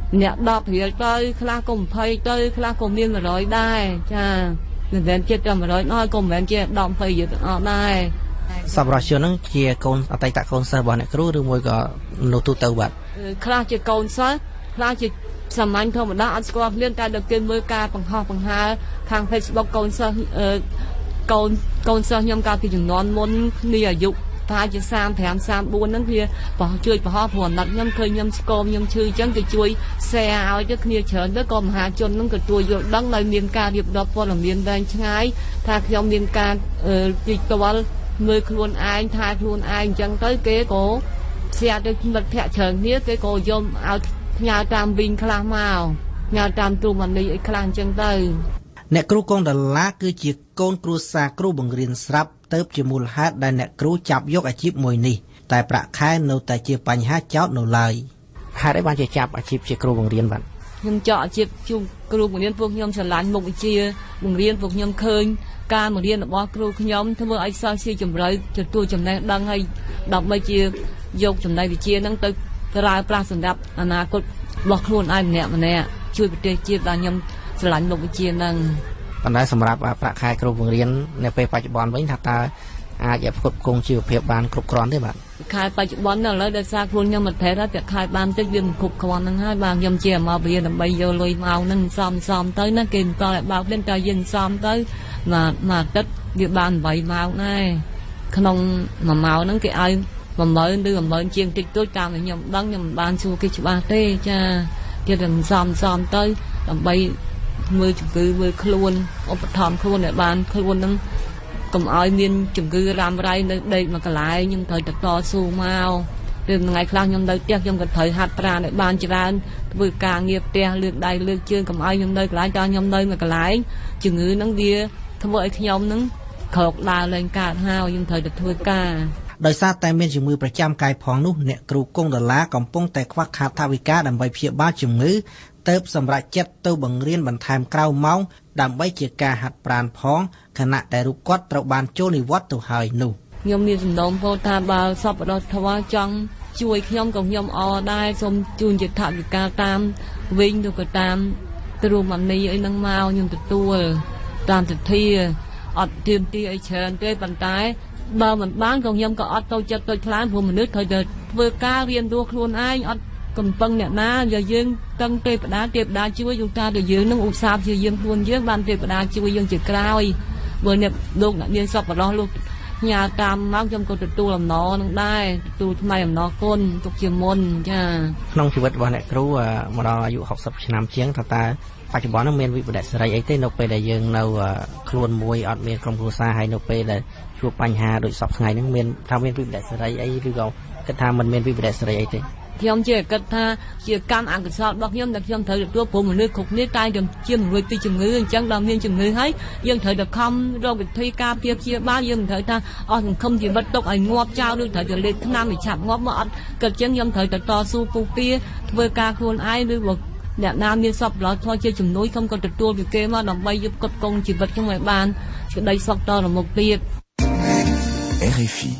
អ្នកដប់រៀលទៅខ្លះក៏20ទៅខ្លះក៏មាន100ដែរចាមិនមែនជាតែ100ដល់ក៏មិនមែនជាដប់20យើងអត់ដែរសប្បុរសជនហ្នឹងជាកូនអតីតកូនសិស្សរបស់អ្នកគ្រូឬមួយក៏នៅទូទៅបាទខ្លះជាកូនសិស្សខ្លះជាសាមញ្ញធម្មតាអត់ស្គាល់ខ្លួនតែដល់គេមើលការបង្ហោះបង្ហើរខាង Facebook កូនសិស្សកូនកូនសិស្សខ្ញុំកាលពីជំនាន់មុនគ្នាអាយុថាជា35 34ហ្នឹងវាបោះជួយបង្ហោះព្រោះអាណិតខ្ញុំឃើញខ្ញុំស្គមខ្ញុំឈឺអញ្ចឹងគេជួយ share ឲ្យទៅគ្នាច្រើនទៅក៏មហាជនហ្នឹងក៏ជួយយល់ដឹងដោយមានការរៀបរាប់ព័ត៌មានវែងឆ្ងាយថាខ្ញុំមានការទីតវល់មើលខ្លួនឯងថាខ្លួនឯងអញ្ចឹងទៅគេក៏ស្យាទៅមិត្តភ័ក្តិច្រើនគ្នាគេក៏យកឲ្យផ្ញើតាមវិញខ្លះមកផ្ញើតាមទូម៉ានីអីខ្លះអញ្ចឹងទៅអ្នកគ្រូកងដុល្លារគឺជាកូនគ្រួសារគ្រូបង្រៀនស្រាប់ទៅជាមូលហេតុដែលអ្នកគ្រូចាប់យកអាជីពមួយនេះតែប្រាក់ខែនៅតែជាបញ្ហាចោទនៅឡើយហេតុអីបានជាចាប់អាជីពជាគ្រូបង្រៀនបាទខ្ញុំចោទអាជីពជាគ្រូបង្រៀនពួកខ្ញុំឆ្លាញ់មុខវិជ្ជាបង្រៀនពួកខ្ញុំឃើញការបង្រៀនរបស់គ្រូខ្ញុំធ្វើឲ្យសិស្សជាជំរឿទទួលចំណេះដឹងហើយដើម្បីជាយកចំណេះវិជ្ជាហ្នឹងទៅប្រើប្រាស់សម្រាប់អនាគតរបស់ខ្លួនឯងម្នាក់ម្នាក់ជួយប្រទេសជាតិដល់ខ្ញុំឆ្លាញ់មុខវិជ្ជាហ្នឹងប៉ុន្តែសម្រាប់ប្រាក់ខែគ្រូបង្រៀននៅពេលបច្ចុប្បន្នវិញថាតើអាចផ្គត់ផ្គង់ជីវភាពបានគ្រប់គ្រាន់ទេបាទខែបច្ចុប្បន្នឥឡូវដោយសារខ្លួនខ្ញុំមិនប្រែថាប្រាក់ខែបានតិចវាមិនគ្រប់គ្រាន់ហ្នឹងហើយបាទខ្ញុំជាមករៀនដើម្បីយកលុយមកហ្នឹងសំសំទៅណាគេមិនតឲ្យបើកlênតែយើងសំទៅមួយមួយអាទិត្យវាបាន8ម៉ោងដែរក្នុងមួយម៉ោងហ្នឹងគេឲ្យ10000ឬ10000ជាងតិចតួចតាមតែខ្ញុំដឹងខ្ញុំមិនបានសួរគេច្បាស់ទេចាគេតែសំសំទៅដើម្បីមើលជំងឺមើលខ្លួនឧបត្ថម្ភខ្លួនឲ្យបានខ្លួនហ្នឹងកុំឲ្យមានជំងឺរ៉ាំរ៉ៃនៅដេកមួយកន្លែងខ្ញុំត្រូវតតស៊ូមកពេលថ្ងៃខ្លះខ្ញុំនៅផ្ទះខ្ញុំក៏ត្រូវហាត់ប្រាណឲ្យបានច្រើនធ្វើការងារផ្ទះលើកដៃលើកជើងកុំឲ្យខ្ញុំនៅកន្លែងតើខ្ញុំនៅមួយកន្លែងជំងឺហ្នឹងវាធ្វើឲ្យខ្ញុំហ្នឹងក្រោកដើរឡើងកើតហើយខ្ញុំត្រូវទៅធ្វើការដោយសារតែមានជំងឺប្រចាំកាយផងនោះអ្នកគ្រូកងដុល្លារកំពុងតែខ្វះខាតថវិកាដើម្បីព្យាបាលជំងឺទៅសម្រាប់ចិត្តទៅបង្រៀនបន្ថែមក្រៅម៉ោងដើម្បីជាការហាត់ប្រាណផងខណៈដែលរូបគាត់ត្រូវបានចូលនិវត្តន៍ទៅហើយនោះខ្ញុំមានសំណូមពរថាបើសប្បុរសធម៌ចង់ជួយខ្ញុំក៏ខ្ញុំអរដែរសូមជូនជាថវិកាតាមវិញឬក៏តាមទ្រមនីអីហ្នឹងមកខ្ញុំទទួលតាមទិធាអត់ទៀមទីអីច្រើនទេប៉ុន្តែបើមិនបានក៏ខ្ញុំក៏អត់ទៅចិត្តទៅខ្លាំងព្រោះមនុស្សត្រូវតែធ្វើការរៀនរស់ខ្លួនឯងអត់កំពឹងអ្នកណាយកយើងតឹងទេវតាទេវតាជួយយើងថាទៅយើងនឹងឧស្សាហ៍ព្យាយាមខ្លួនយើងបានទេវតាជួយយើងជាក្រោយបើអ្នកលោកអ្នកនាងសប្បុរសលោកញ៉ាតាមមកខ្ញុំក៏ទទួលអំណរនឹងដែរទទួលថ្មីអំណរគុណទុកជាមុនចាក្នុងជីវិតរបស់អ្នកគ្រូមកដល់អាយុ60ឆ្នាំជាងថាតើបច្ចុប្បន្ននឹងមានវិបត្តិសេរីអីទេនៅពេលដែលយើងនៅខ្លួនមួយអត់មានក្រុមគ្រួសារហើយនៅពេលដែលជួបបញ្ហាដូចសពថ្ងៃហ្នឹងមានថាមានវិបត្តិសេរីអីឬក៏គិតថាមិនមានវិបត្តិសេរីអីទេខ្ញុំជាគិតថាជាកម្មអកុសលរបស់ខ្ញុំដែលខ្ញុំត្រូវទទួលព្រមមនុស្សគ្រប់គ្នាតែជាជំនួយពីជំងឺអញ្ចឹងដល់មានជំងឺហើយយើងត្រូវតែខំរកវិធីការពារព្យាបាលយើងមិនត្រូវថាអស់សង្ឃឹមជីវិតទុកឲ្យងាប់ចោលឬត្រូវតែលេខថ្នាំឲ្យឆាប់ងាប់មកអត់គិតអញ្ចឹងខ្ញុំត្រូវតែតស៊ូពុះពៀធ្វើការខ្លួនឯងឬអ្នកណាមានសប្បុរសធម៌ជាជំនួយខ្ញុំក៏ទទួលពីគេមកដើម្បីយកផ្គត់ផ្គង់ជីវិតខ្ញុំឲ្យបានក្តីសុខតទៅមុខទៀតអារ អេហ្វ អ៊ី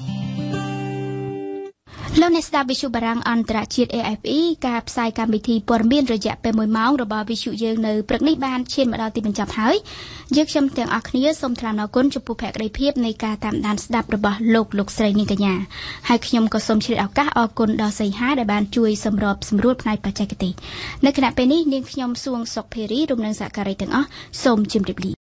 លោកអ្នកស្ដាប់វិទ្យុបារាំងអន្តរជាតិ A F E ការផ្សាយកម្មវិធីព័ត៌មានរយៈពេលមួយម៉ោងរបស់វិទ្យុយើងនៅព្រឹកនេះបានឈានមកដល់ទីបញ្ចប់ហើយយើងខ្ញុំទាំងអស់គ្នាសូមថ្លែងអរគុណចំពោះភក្ដីភាពនៃការតាមដានស្ដាប់របស់លោកលោកស្រីនាងកញ្ញាហើយខ្ញុំក៏សូមឆ្លៀតឱកាសអរគុណដល់សីហាដែលបានជួយសម្របសម្រួលផ្នែកបច្ចេកទេសនៅខណៈពេលនេះនាងខ្ញុំសួងសុកភេរីរំលឹកសហការីទាំងអស់សូមជម្រាបលា